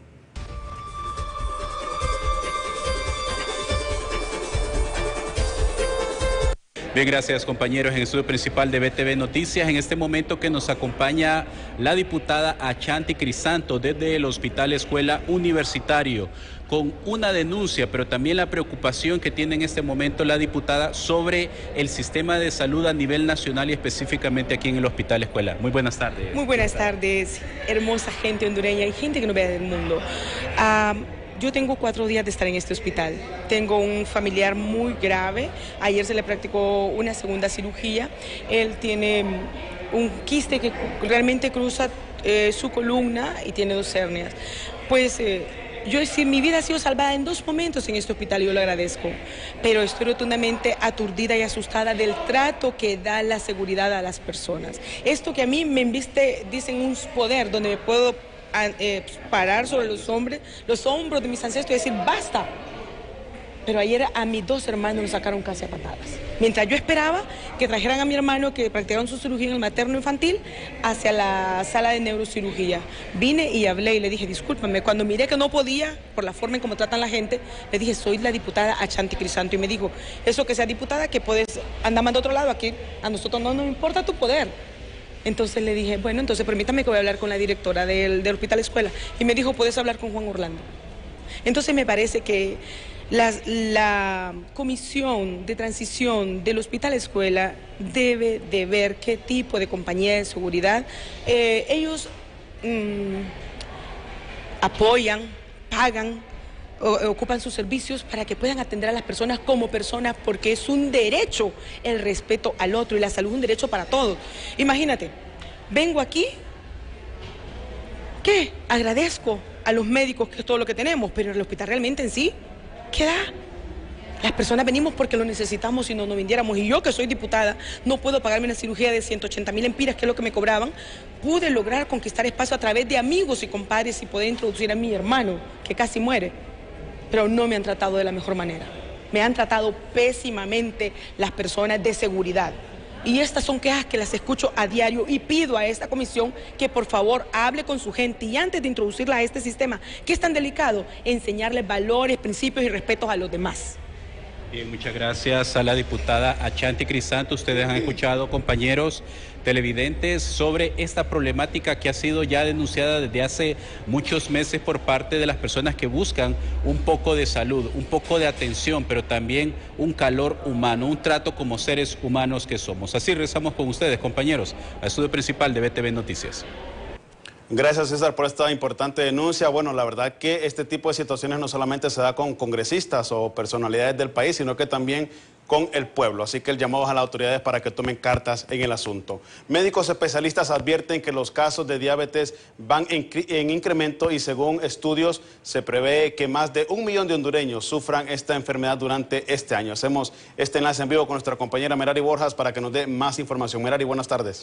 Bien, gracias compañeros. En el estudio principal de B T V Noticias, en este momento que nos acompaña la diputada Achanti Crisanto desde el Hospital Escuela Universitario con una denuncia, pero también la preocupación que tiene en este momento la diputada sobre el sistema de salud a nivel nacional y específicamente aquí en el Hospital Escuela. Muy buenas tardes. Muy buenas tardes, hermosa gente hondureña y gente que no vea del mundo. Um, Yo tengo cuatro días de estar en este hospital. Tengo un familiar muy grave. Ayer se le practicó una segunda cirugía. Él tiene un quiste que realmente cruza eh, su columna y tiene dos hernias. Pues eh, yo sí, mi vida ha sido salvada en dos momentos en este hospital y yo lo agradezco. Pero estoy rotundamente aturdida y asustada del trato que da la seguridad a las personas. Esto que a mí me inviste, dicen, un poder donde me puedo A, eh, parar sobre los hombres, los hombros de mis ancestros y decir basta. Pero ayer a mis dos hermanos los sacaron casi a patadas. Mientras yo esperaba que trajeran a mi hermano que practicaron su cirugía en el materno infantil hacia la sala de neurocirugía. Vine y hablé y le dije, discúlpame, cuando miré que no podía, por la forma en cómo tratan la gente, le dije, soy la diputada Achanti Crisanto. Y me dijo, eso que sea diputada, que puedes andar más de otro lado, aquí a nosotros no nos importa tu poder. Entonces le dije, bueno, entonces permítame que voy a hablar con la directora del, del Hospital Escuela. Y me dijo, puedes hablar con Juan Orlando. Entonces me parece que La, la comisión de transición del Hospital Escuela debe de ver qué tipo de compañía de seguridad eh, ellos mmm, apoyan, pagan, o, ocupan sus servicios para que puedan atender a las personas como personas, porque es un derecho el respeto al otro y la salud es un derecho para todos. Imagínate, vengo aquí, ¿qué? Agradezco a los médicos, que es todo lo que tenemos, pero el hospital realmente en sí, ¿qué da? Las personas venimos porque lo necesitamos, si no, no vendiéramos. Y yo, que soy diputada, no puedo pagarme una cirugía de ciento ochenta mil empiras, que es lo que me cobraban. Pude lograr conquistar espacio a través de amigos y compadres y poder introducir a mi hermano, que casi muere. Pero no me han tratado de la mejor manera. Me han tratado pésimamente las personas de seguridad. Y estas son quejas que las escucho a diario y pido a esta comisión que por favor hable con su gente y antes de introducirla a este sistema, que es tan delicado, enseñarles valores, principios y respetos a los demás. Bien, muchas gracias a la diputada Achanti Crisanto. Ustedes han escuchado, compañeros televidentes, sobre esta problemática que ha sido ya denunciada desde hace muchos meses por parte de las personas que buscan un poco de salud, un poco de atención, pero también un calor humano, un trato como seres humanos que somos. Así regresamos con ustedes, compañeros, al estudio principal de B T V Noticias. Gracias, César, por esta importante denuncia. Bueno, la verdad que este tipo de situaciones no solamente se da con congresistas o personalidades del país, sino que también con el pueblo. Así que el llamado a las autoridades para que tomen cartas en el asunto. Médicos especialistas advierten que los casos de diabetes van en, en incremento y según estudios se prevé que más de un millón de hondureños sufran esta enfermedad durante este año. Hacemos este enlace en vivo con nuestra compañera Merari Borjas para que nos dé más información. Merari, buenas tardes.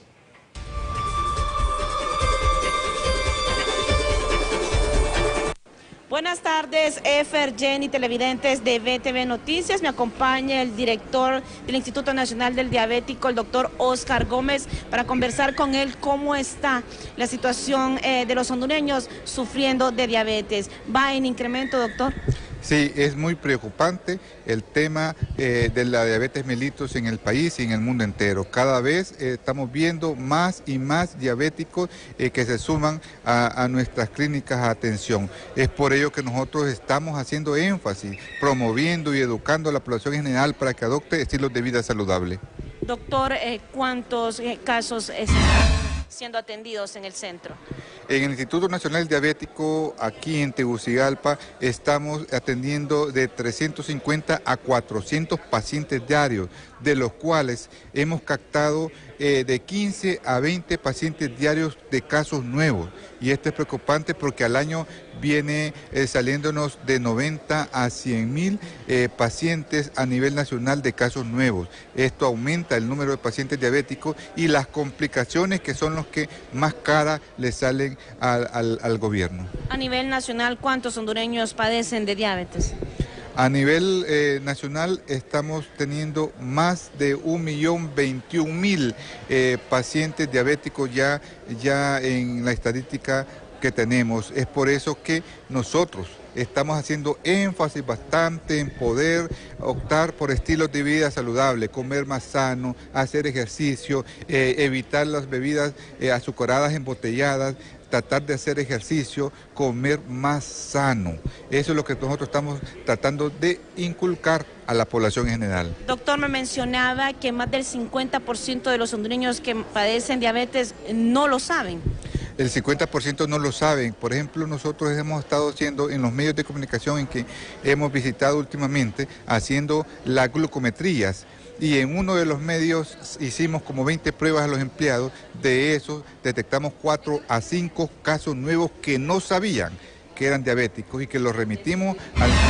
Buenas tardes, Efer, Jenny, televidentes de B T V Noticias. Me acompaña el director del Instituto Nacional del Diabético, el doctor Oscar Gómez, para conversar con él cómo está la situación eh, de los hondureños sufriendo de diabetes. ¿Va en incremento, doctor? Sí, es muy preocupante el tema eh, de la diabetes mellitus en el país y en el mundo entero. Cada vez eh, estamos viendo más y más diabéticos eh, que se suman a, a nuestras clínicas de atención. Es por ello que nosotros estamos haciendo énfasis, promoviendo y educando a la población en general para que adopte estilos de vida saludables. Doctor, eh, ¿cuántos eh, casos están siendo atendidos en el centro? En el Instituto Nacional Diabético, aquí en Tegucigalpa, estamos atendiendo de trescientos cincuenta a cuatrocientos pacientes diarios, de los cuales hemos captado eh, de quince a veinte pacientes diarios de casos nuevos. Y esto es preocupante porque al año viene eh, saliéndonos de noventa a cien mil eh, pacientes a nivel nacional de casos nuevos. Esto aumenta el número de pacientes diabéticos y las complicaciones que son los que más cara le salen al, al, al gobierno. A nivel nacional, ¿cuántos hondureños padecen de diabetes? A nivel eh, nacional estamos teniendo más de un millón veintiún mil eh, pacientes diabéticos ya, ya en la estadística que tenemos. Es por eso que nosotros estamos haciendo énfasis bastante en poder optar por estilos de vida saludables, comer más sano, hacer ejercicio, eh, evitar las bebidas eh, azucaradas embotelladas, tratar de hacer ejercicio, comer más sano. Eso es lo que nosotros estamos tratando de inculcar a la población en general. Doctor, me mencionaba que más del cincuenta por ciento de los hondureños que padecen diabetes no lo saben. El cincuenta por ciento no lo saben. Por ejemplo, nosotros hemos estado haciendo en los medios de comunicación en que hemos visitado últimamente, haciendo las glucometrías. Y en uno de los medios hicimos como veinte pruebas a los empleados. De esos detectamos cuatro a cinco casos nuevos que no sabían que eran diabéticos y que los remitimos al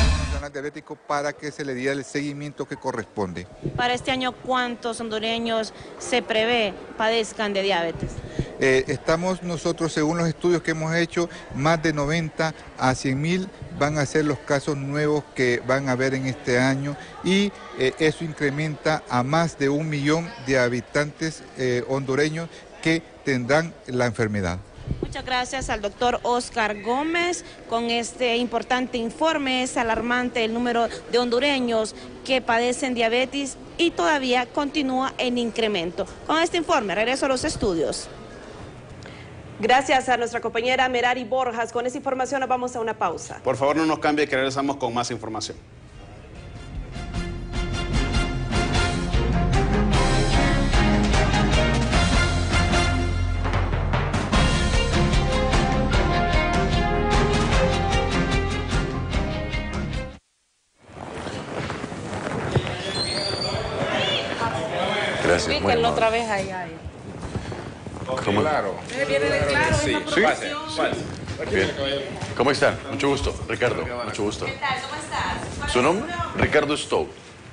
Nacional Diabético para que se le diera el seguimiento que corresponde. Para este año, ¿cuántos hondureños se prevé padezcan de diabetes? Eh, estamos nosotros, según los estudios que hemos hecho, más de noventa a cien mil van a ser los casos nuevos que van a haber en este año y eh, eso incrementa a más de un millón de habitantes eh, hondureños que tendrán la enfermedad. Muchas gracias al doctor Oscar Gómez con este importante informe. Es alarmante el número de hondureños que padecen diabetes y todavía continúa en incremento. Con este informe regreso a los estudios. Gracias a nuestra compañera Merari Borjas. Con esa información nos vamos a una pausa. Por favor, no nos cambie, que regresamos con más información. Gracias. Bueno, otra vez ahí. ahí. ¿Cómo? Claro. Viene de claro, Sí, es sí. una Sí. promoción. Bien. ¿Cómo están? Mucho gusto. Ricardo, mucho gusto. ¿Qué tal? ¿Cómo estás? ¿Su nombre? Ricardo Stowe.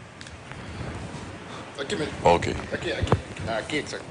Aquí, me... Ok. aquí, aquí, aquí, exacto.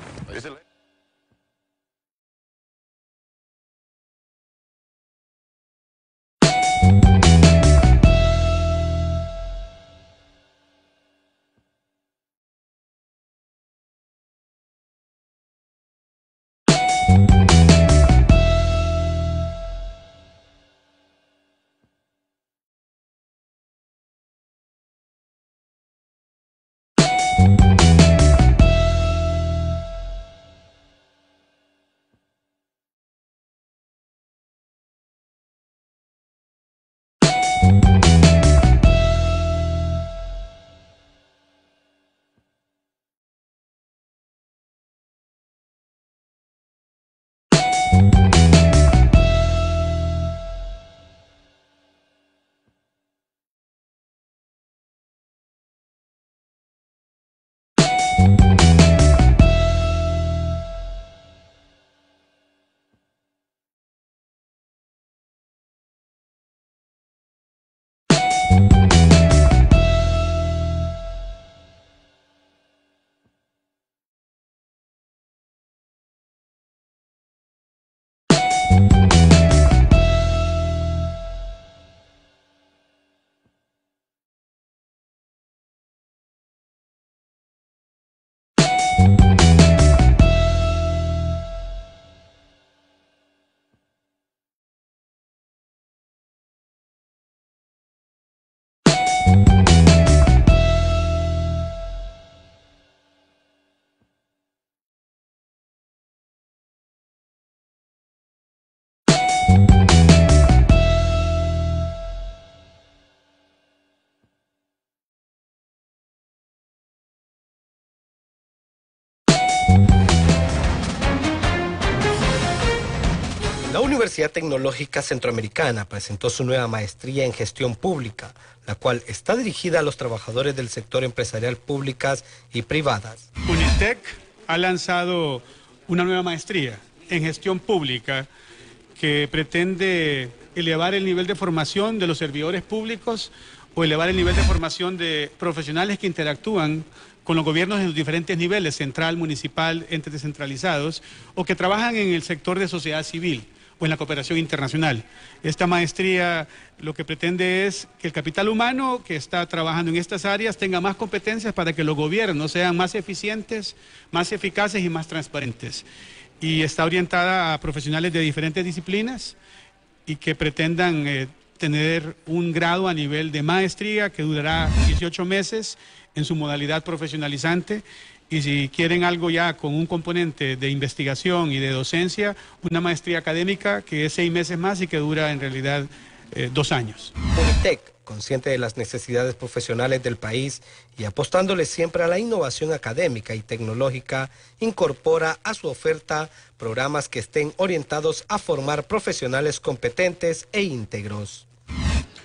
La Universidad Tecnológica Centroamericana presentó su nueva maestría en gestión pública, la cual está dirigida a los trabajadores del sector empresarial públicas y privadas. UNITEC ha lanzado una nueva maestría en gestión pública que pretende elevar el nivel de formación de los servidores públicos o elevar el nivel de formación de profesionales que interactúan con los gobiernos en los diferentes niveles, central, municipal, entes descentralizados, o que trabajan en el sector de sociedad civil o en la cooperación internacional. Esta maestría lo que pretende es que el capital humano que está trabajando en estas áreas tenga más competencias para que los gobiernos sean más eficientes, más eficaces y más transparentes. Y está orientada a profesionales de diferentes disciplinas y que pretendan eh, tener un grado a nivel de maestría que durará dieciocho meses en su modalidad profesionalizante, y si quieren algo ya con un componente de investigación y de docencia, una maestría académica que es seis meses más y que dura en realidad eh, dos años. UNITEC, consciente de las necesidades profesionales del país y apostándole siempre a la innovación académica y tecnológica, incorpora a su oferta programas que estén orientados a formar profesionales competentes e íntegros.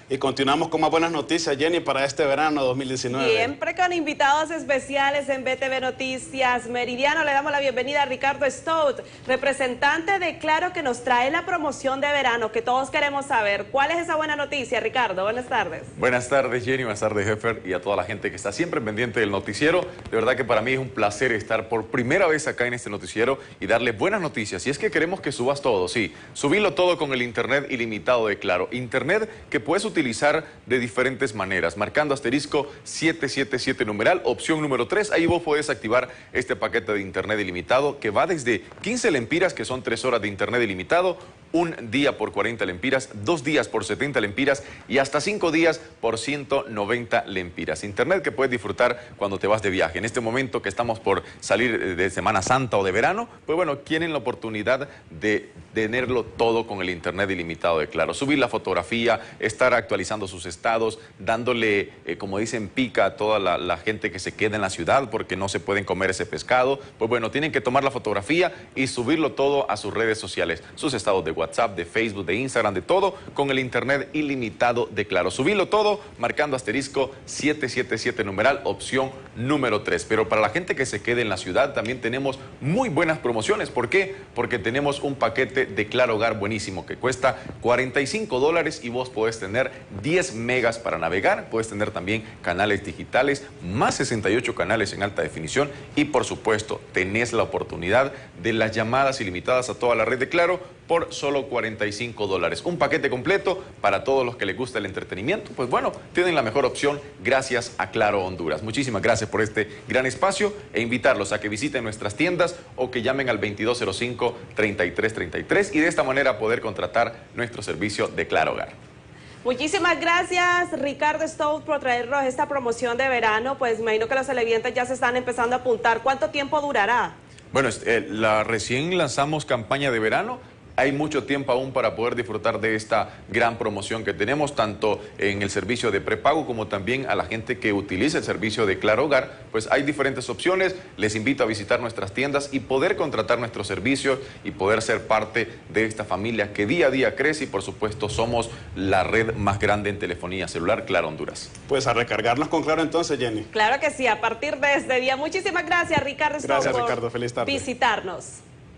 Y continuamos con más buenas noticias, Jenny, para este verano dos mil diecinueve. Siempre con invitados especiales en B T V Noticias Meridiano. Le damos la bienvenida a Ricardo Stout, representante de Claro, que nos trae la promoción de verano que todos queremos saber. ¿Cuál es esa buena noticia, Ricardo? Buenas tardes. Buenas tardes, Jenny, buenas tardes, Jefer, y a toda la gente que está siempre pendiente del noticiero. De verdad que para mí es un placer estar por primera vez acá en este noticiero y darle buenas noticias. Y es que queremos que subas todo, sí, subirlo todo con el internet ilimitado de Claro. Internet que puedes utilizar de diferentes maneras, marcando asterisco siete siete siete numeral, opción número tres. Ahí vos podés activar este paquete de internet ilimitado que va desde quince lempiras, que son tres horas de internet ilimitado, un día por cuarenta lempiras, dos días por setenta lempiras y hasta cinco días por ciento noventa lempiras. Internet que puedes disfrutar cuando te vas de viaje. En este momento que estamos por salir de Semana Santa o de verano, pues bueno, tienen la oportunidad de tenerlo todo con el internet ilimitado de Claro. Subir la fotografía, estar actualizando sus estados, dándole, eh, como dicen, pica a toda la, la gente que se queda en la ciudad porque no se pueden comer ese pescado. Pues bueno, tienen que tomar la fotografía y subirlo todo a sus redes sociales, sus estados de WhatsApp, de Facebook, de Instagram, de todo, con el internet ilimitado de Claro. Subirlo todo marcando asterisco siete siete siete numeral, opción número tres. Pero para la gente que se quede en la ciudad también tenemos muy buenas promociones. ¿Por qué? Porque tenemos un paquete de Claro Hogar buenísimo que cuesta cuarenta y cinco dólares y vos podés tener diez megas para navegar, puedes tener también canales digitales, más sesenta y ocho canales en alta definición y por supuesto tenés la oportunidad de las llamadas ilimitadas a toda la red de Claro por solo cuarenta y cinco dólares. Un paquete completo para todos los que les gusta el entretenimiento. Pues bueno, tienen la mejor opción gracias a Claro Honduras. Muchísimas gracias por este gran espacio e invitarlos a que visiten nuestras tiendas o que llamen al veintidós cero cinco, treinta y tres treinta y tres y de esta manera poder contratar nuestro servicio de Claro Hogar. Muchísimas gracias, Ricardo Stout, por traernos esta promoción de verano. Pues me imagino que los televidentes ya se están empezando a apuntar. ¿Cuánto tiempo durará? Bueno, eh, la recién lanzamos campaña de verano. Hay mucho tiempo aún para poder disfrutar de esta gran promoción que tenemos, tanto en el servicio de prepago como también a la gente que utiliza el servicio de Claro Hogar. Pues hay diferentes opciones. Les invito a visitar nuestras tiendas y poder contratar nuestros servicios y poder ser parte de esta familia que día a día crece y por supuesto somos la red más grande en telefonía celular, Claro Honduras. Pues a recargarnos con Claro entonces, Jenny. Claro que sí, a partir de este día. Muchísimas gracias, Ricardo Stout, Gracias, Ricardo. Feliz tarde. Visitarnos.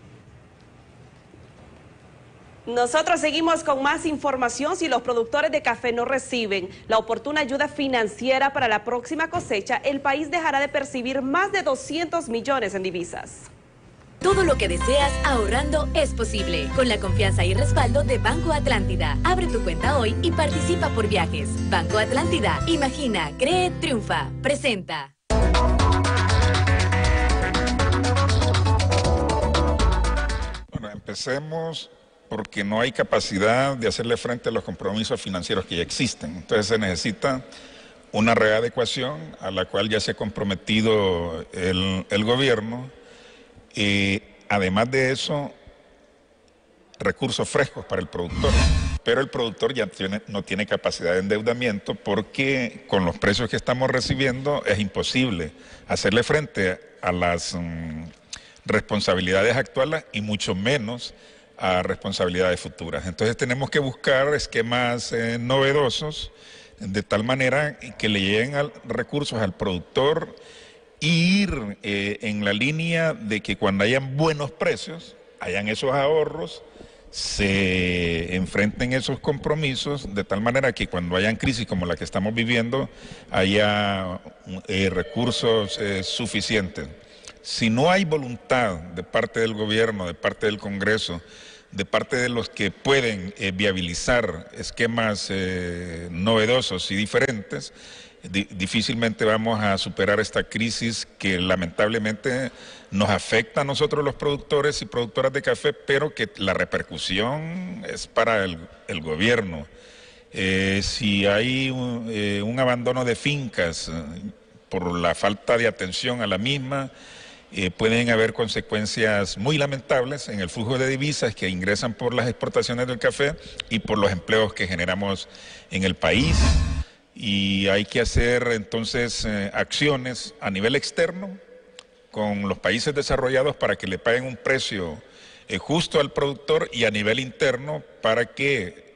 Nosotros seguimos con más información. Si los productores de café no reciben la oportuna ayuda financiera para la próxima cosecha, el país dejará de percibir más de doscientos millones en divisas. Todo lo que deseas ahorrando es posible. Con la confianza y respaldo de Banco Atlántida. Abre tu cuenta hoy y participa por viajes. Banco Atlántida. Imagina, cree, triunfa. Presenta. Bueno, empecemos porque no hay capacidad de hacerle frente a los compromisos financieros que ya existen. Entonces se necesita una readecuación a la cual ya se ha comprometido el, el gobierno y además de eso, recursos frescos para el productor. Pero el productor ya tiene, no tiene capacidad de endeudamiento porque con los precios que estamos recibiendo es imposible hacerle frente a las um, responsabilidades actuales y mucho menos a responsabilidades futuras. Entonces tenemos que buscar esquemas eh, novedosos de tal manera que le lleguen al, recursos al productor e ir eh, en la línea de que cuando hayan buenos precios, hayan esos ahorros, se enfrenten esos compromisos de tal manera que cuando hayan crisis como la que estamos viviendo, haya eh, recursos eh, suficientes. Si no hay voluntad de parte del gobierno, de parte del Congreso, de parte de los que pueden eh, viabilizar esquemas eh, novedosos y diferentes, di difícilmente vamos a superar esta crisis que lamentablemente nos afecta a nosotros los productores y productoras de café, pero que la repercusión es para el, el gobierno. Eh, si hay un, eh, un abandono de fincas eh, por la falta de atención a la misma, Eh, pueden haber consecuencias muy lamentables en el flujo de divisas que ingresan por las exportaciones del café y por los empleos que generamos en el país. Y hay que hacer entonces eh, acciones a nivel externo con los países desarrollados para que le paguen un precio eh, justo al productor y a nivel interno para que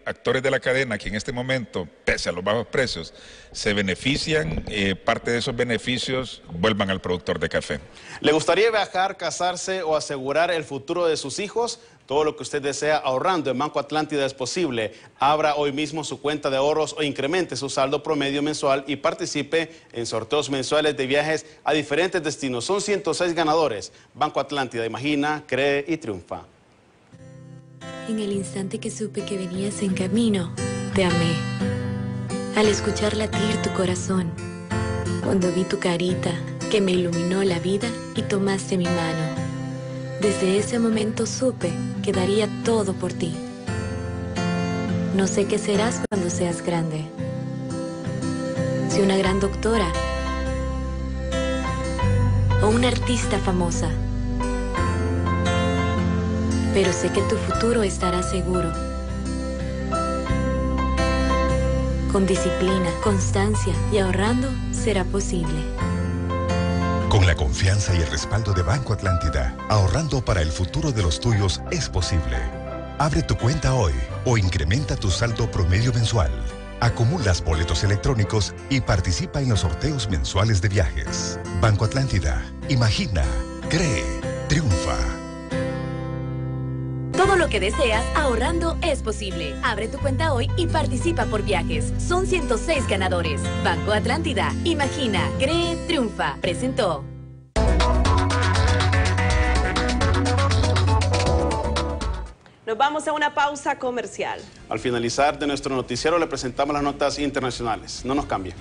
actores de la cadena que en este momento, pese a los bajos precios, se benefician, eh, parte de esos beneficios vuelvan al productor de café. ¿Le gustaría viajar, casarse o asegurar el futuro de sus hijos? Todo lo que usted desea ahorrando en Banco Atlántida es posible. Abra hoy mismo su cuenta de ahorros o incremente su saldo promedio mensual y participe en sorteos mensuales de viajes a diferentes destinos. Son ciento seis ganadores. Banco Atlántida, imagina, cree y triunfa. En el instante que supe que venías en camino, te amé. Al escuchar latir tu corazón, cuando vi tu carita que me iluminó la vida y tomaste mi mano. Desde ese momento supe que daría todo por ti. No sé qué serás cuando seas grande. Si una gran doctora o una artista famosa. Pero sé que tu futuro estará seguro. Con disciplina, constancia y ahorrando será posible. Con la confianza y el respaldo de Banco Atlántida, ahorrando para el futuro de los tuyos es posible. Abre tu cuenta hoy o incrementa tu saldo promedio mensual. Acumulas boletos electrónicos y participa en los sorteos mensuales de viajes. Banco Atlántida. Imagina, cree, triunfa. Todo lo que deseas ahorrando es posible. Abre tu cuenta hoy y participa por viajes. Son ciento seis ganadores. Banco Atlántida. Imagina, cree, triunfa. Presentó. Nos vamos a una pausa comercial. Al finalizar de nuestro noticiero le presentamos las notas internacionales. No nos cambie.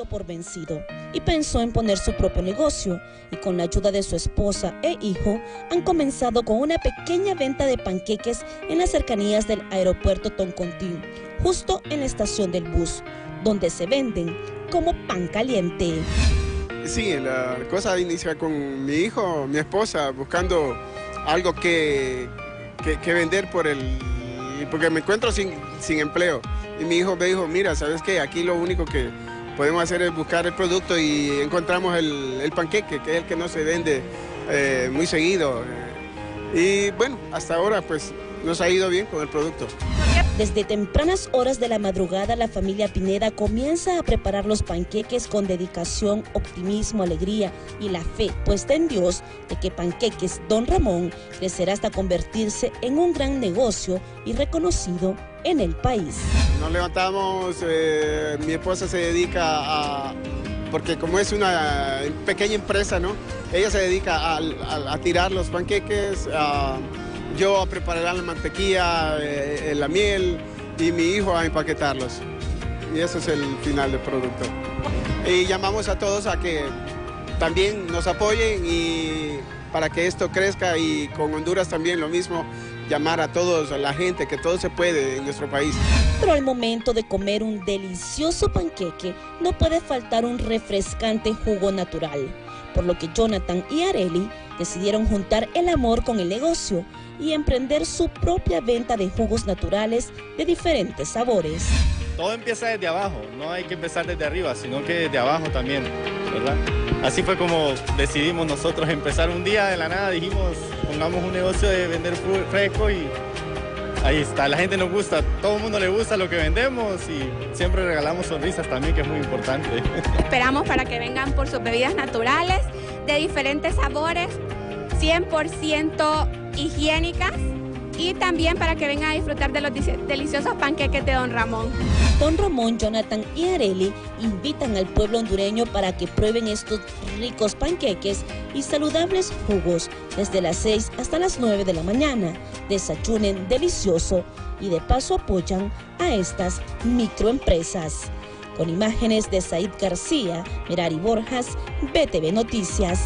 por vencido y pensó en poner su propio negocio, y con la ayuda de su esposa e hijo han comenzado con una pequeña venta de panqueques en las cercanías del aeropuerto Toncontín, justo en la estación del bus, donde se venden como pan caliente. Sí, la cosa inicia con mi hijo, mi esposa, buscando algo que, que, que vender por el, porque me encuentro sin, sin empleo. Y mi hijo me dijo, mira, ¿sabes qué? Aquí lo único que podemos hacer es buscar el producto, y encontramos el, el panqueque, que es el que no se vende eh, muy seguido. Y bueno, hasta ahora pues nos ha ido bien con el producto. Desde tempranas horas de la madrugada, la familia Pineda comienza a preparar los panqueques con dedicación, optimismo, alegría y la fe puesta en Dios de que Panqueques Don Ramón crecerá hasta convertirse en un gran negocio y reconocido en el país. Nos levantamos, eh, mi esposa se dedica a, porque como es una pequeña empresa, ¿no? Ella se dedica a, a, a tirar los panqueques, a, yo a preparar la mantequilla, eh, la miel, y mi hijo a empaquetarlos. Y eso es el final del producto. Y llamamos a todos a que también nos apoyen, y para que esto crezca, y con Honduras también lo mismo, llamar a todos, a la gente, que todo se puede en nuestro país. Pero al momento de comer un delicioso panqueque, no puede faltar un refrescante jugo natural, por lo que Jonathan y Arely decidieron juntar el amor con el negocio y emprender su propia venta de jugos naturales de diferentes sabores. Todo empieza desde abajo, no hay que empezar desde arriba, sino que desde abajo también, ¿verdad? Así fue como decidimos nosotros empezar un día de la nada, dijimos, pongamos un negocio de vender fresco, y ahí está, a la gente nos gusta, todo el mundo le gusta lo que vendemos, y siempre regalamos sonrisas también, que es muy importante. Esperamos para que vengan por sus bebidas naturales, de diferentes sabores, cien por ciento higiénicas, y también para que vengan a disfrutar de los deliciosos panqueques de Don Ramón. Don Ramón, Jonathan y Arely invitan al pueblo hondureño para que prueben estos ricos panqueques y saludables jugos desde las seis hasta las nueve de la mañana. Desayunen delicioso y de paso apoyan a estas microempresas. Con imágenes de Said García, Merari Borjas, B T V Noticias.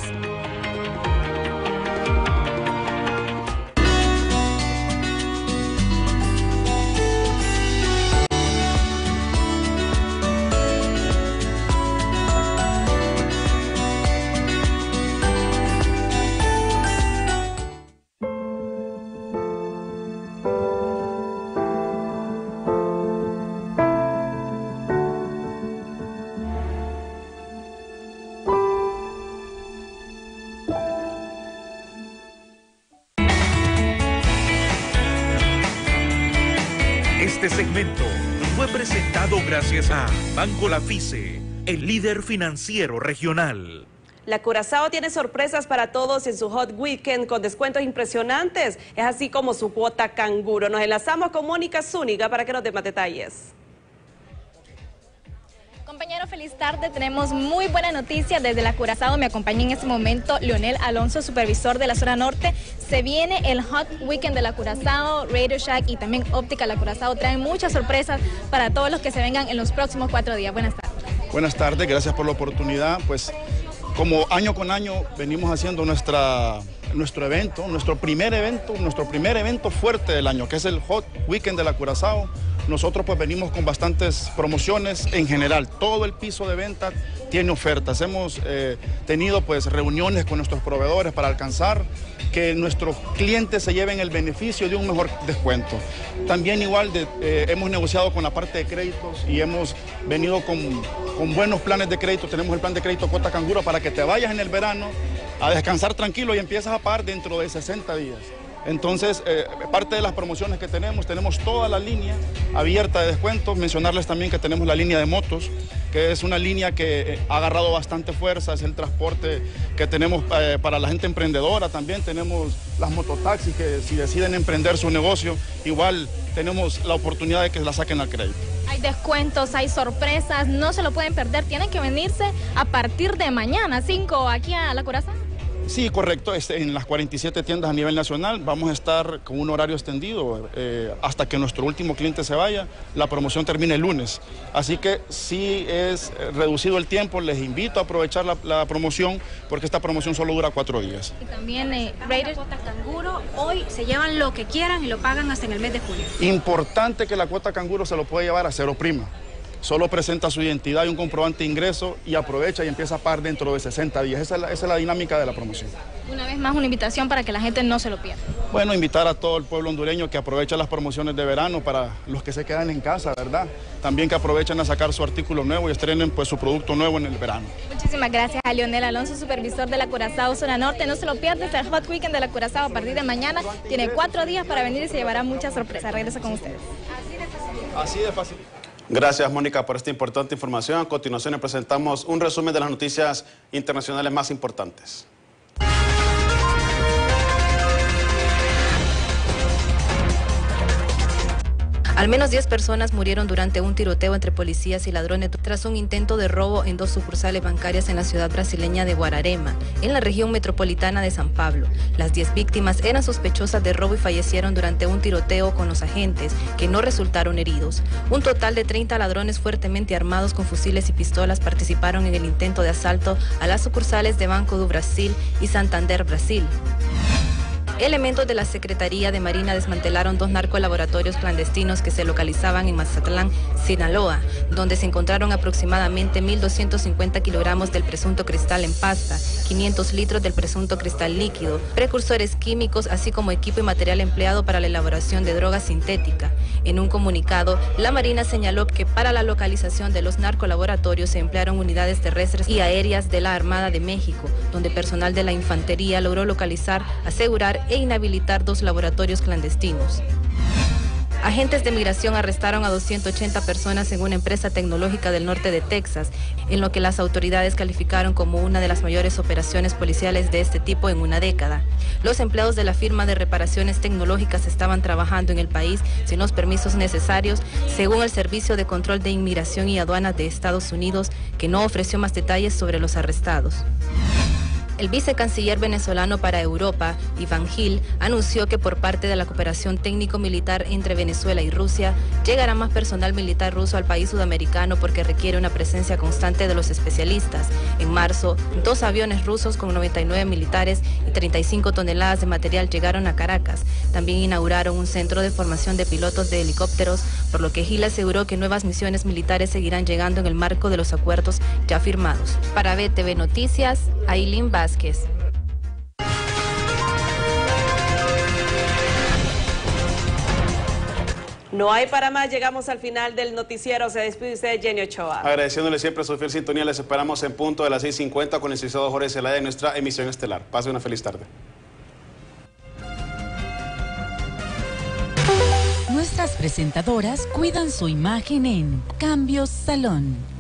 Este segmento fue presentado gracias a Banco Lafice, el líder financiero regional. La Curazao tiene sorpresas para todos en su Hot Weekend con descuentos impresionantes. Es así como su cuota canguro. Nos enlazamos con Mónica Zúñiga para que nos dé más detalles. Compañero, feliz tarde. Tenemos muy buena noticia desde la Curazao. Me acompaña en este momento Leonel Alonso, supervisor de la zona norte. Se viene el Hot Weekend de la Curazao, Radio Shack y también Óptica La Curazao. Traen muchas sorpresas para todos los que se vengan en los próximos cuatro días. Buenas tardes. Buenas tardes, gracias por la oportunidad. Pues como año con año venimos haciendo nuestra, nuestro evento, nuestro primer evento, nuestro primer evento fuerte del año, que es el Hot Weekend de la Curazao. Nosotros pues venimos con bastantes promociones en general, todo el piso de venta tiene ofertas. Hemos eh, tenido pues reuniones con nuestros proveedores para alcanzar que nuestros clientes se lleven el beneficio de un mejor descuento. También igual de, eh, hemos negociado con la parte de créditos y hemos venido con, con buenos planes de crédito. Tenemos el plan de crédito Cuota Canguro para que te vayas en el verano a descansar tranquilo y empiezas a pagar dentro de sesenta días. Entonces, eh, parte de las promociones que tenemos, tenemos toda la línea abierta de descuentos. Mencionarles también que tenemos la línea de motos, que es una línea que ha agarrado bastante fuerza, es el transporte que tenemos eh, para la gente emprendedora. También tenemos las mototaxis que si deciden emprender su negocio, igual tenemos la oportunidad de que la saquen al crédito. Hay descuentos, hay sorpresas, no se lo pueden perder. Tienen que venirse a partir de mañana, cinco, aquí a La Curazao. Sí, correcto. Este, en las cuarenta y siete tiendas a nivel nacional vamos a estar con un horario extendido eh, hasta que nuestro último cliente se vaya. La promoción termina el lunes. Así que sí es reducido el tiempo. Les invito a aprovechar la, la promoción porque esta promoción solo dura cuatro días. Y también eh, Raiders cuota canguro, hoy se llevan lo que quieran y lo pagan hasta en el mes de julio. Importante que la cuota canguro se lo puede llevar a cero prima. Solo presenta su identidad y un comprobante de ingreso y aprovecha y empieza a pagar dentro de sesenta días. Esa es, la, esa es la dinámica de la promoción. Una vez más, una invitación para que la gente no se lo pierda. Bueno, invitar a todo el pueblo hondureño que aproveche las promociones de verano para los que se quedan en casa, ¿verdad? También que aprovechen a sacar su artículo nuevo y estrenen pues su producto nuevo en el verano. Muchísimas gracias a Leonel Alonso, supervisor de la Curazao Zona Norte. No se lo pierda, este Hot Weekend de la Curazao a partir de mañana. Tiene cuatro días para venir y se llevará muchas sorpresas. Regreso con ustedes. Así de fácil. Gracias, Mónica, por esta importante información. A continuación le presentamos un resumen de las noticias internacionales más importantes. Al menos diez personas murieron durante un tiroteo entre policías y ladrones tras un intento de robo en dos sucursales bancarias en la ciudad brasileña de Guararema, en la región metropolitana de San Pablo. Las diez víctimas eran sospechosas de robo y fallecieron durante un tiroteo con los agentes, que no resultaron heridos. Un total de treinta ladrones fuertemente armados con fusiles y pistolas participaron en el intento de asalto a las sucursales de Banco do Brasil y Santander Brasil. Elementos de la Secretaría de Marina desmantelaron dos narcolaboratorios clandestinos que se localizaban en Mazatlán, Sinaloa, donde se encontraron aproximadamente mil doscientos cincuenta kilogramos del presunto cristal en pasta, quinientos litros del presunto cristal líquido, precursores químicos, así como equipo y material empleado para la elaboración de droga sintética. En un comunicado, la Marina señaló que para la localización de los narcolaboratorios se emplearon unidades terrestres y aéreas de la Armada de México, donde personal de la Infantería logró localizar, asegurar e inhabilitar dos laboratorios clandestinos. Agentes de migración arrestaron a doscientas ochenta personas en una empresa tecnológica del norte de Texas, en lo que las autoridades calificaron como una de las mayores operaciones policiales de este tipo en una década. Los empleados de la firma de reparaciones tecnológicas estaban trabajando en el país sin los permisos necesarios, según el Servicio de Control de Inmigración y Aduanas de Estados Unidos, que no ofreció más detalles sobre los arrestados. El vicecanciller venezolano para Europa, Iván Gil, anunció que por parte de la cooperación técnico-militar entre Venezuela y Rusia, llegará más personal militar ruso al país sudamericano porque requiere una presencia constante de los especialistas. En marzo, dos aviones rusos con noventa y nueve militares y treinta y cinco toneladas de material llegaron a Caracas. También inauguraron un centro de formación de pilotos de helicópteros, por lo que Gil aseguró que nuevas misiones militares seguirán llegando en el marco de los acuerdos ya firmados. Para B T V Noticias, Ailín Vázquez. No hay para más, llegamos al final del noticiero. Se despide usted, Jenny Ochoa. Agradeciéndole siempre su fiel sintonía, les esperamos en punto de las seis cincuenta con el licenciado Jorge Zelaya en nuestra emisión estelar. Pase una feliz tarde. Nuestras presentadoras cuidan su imagen en Cambios Salón.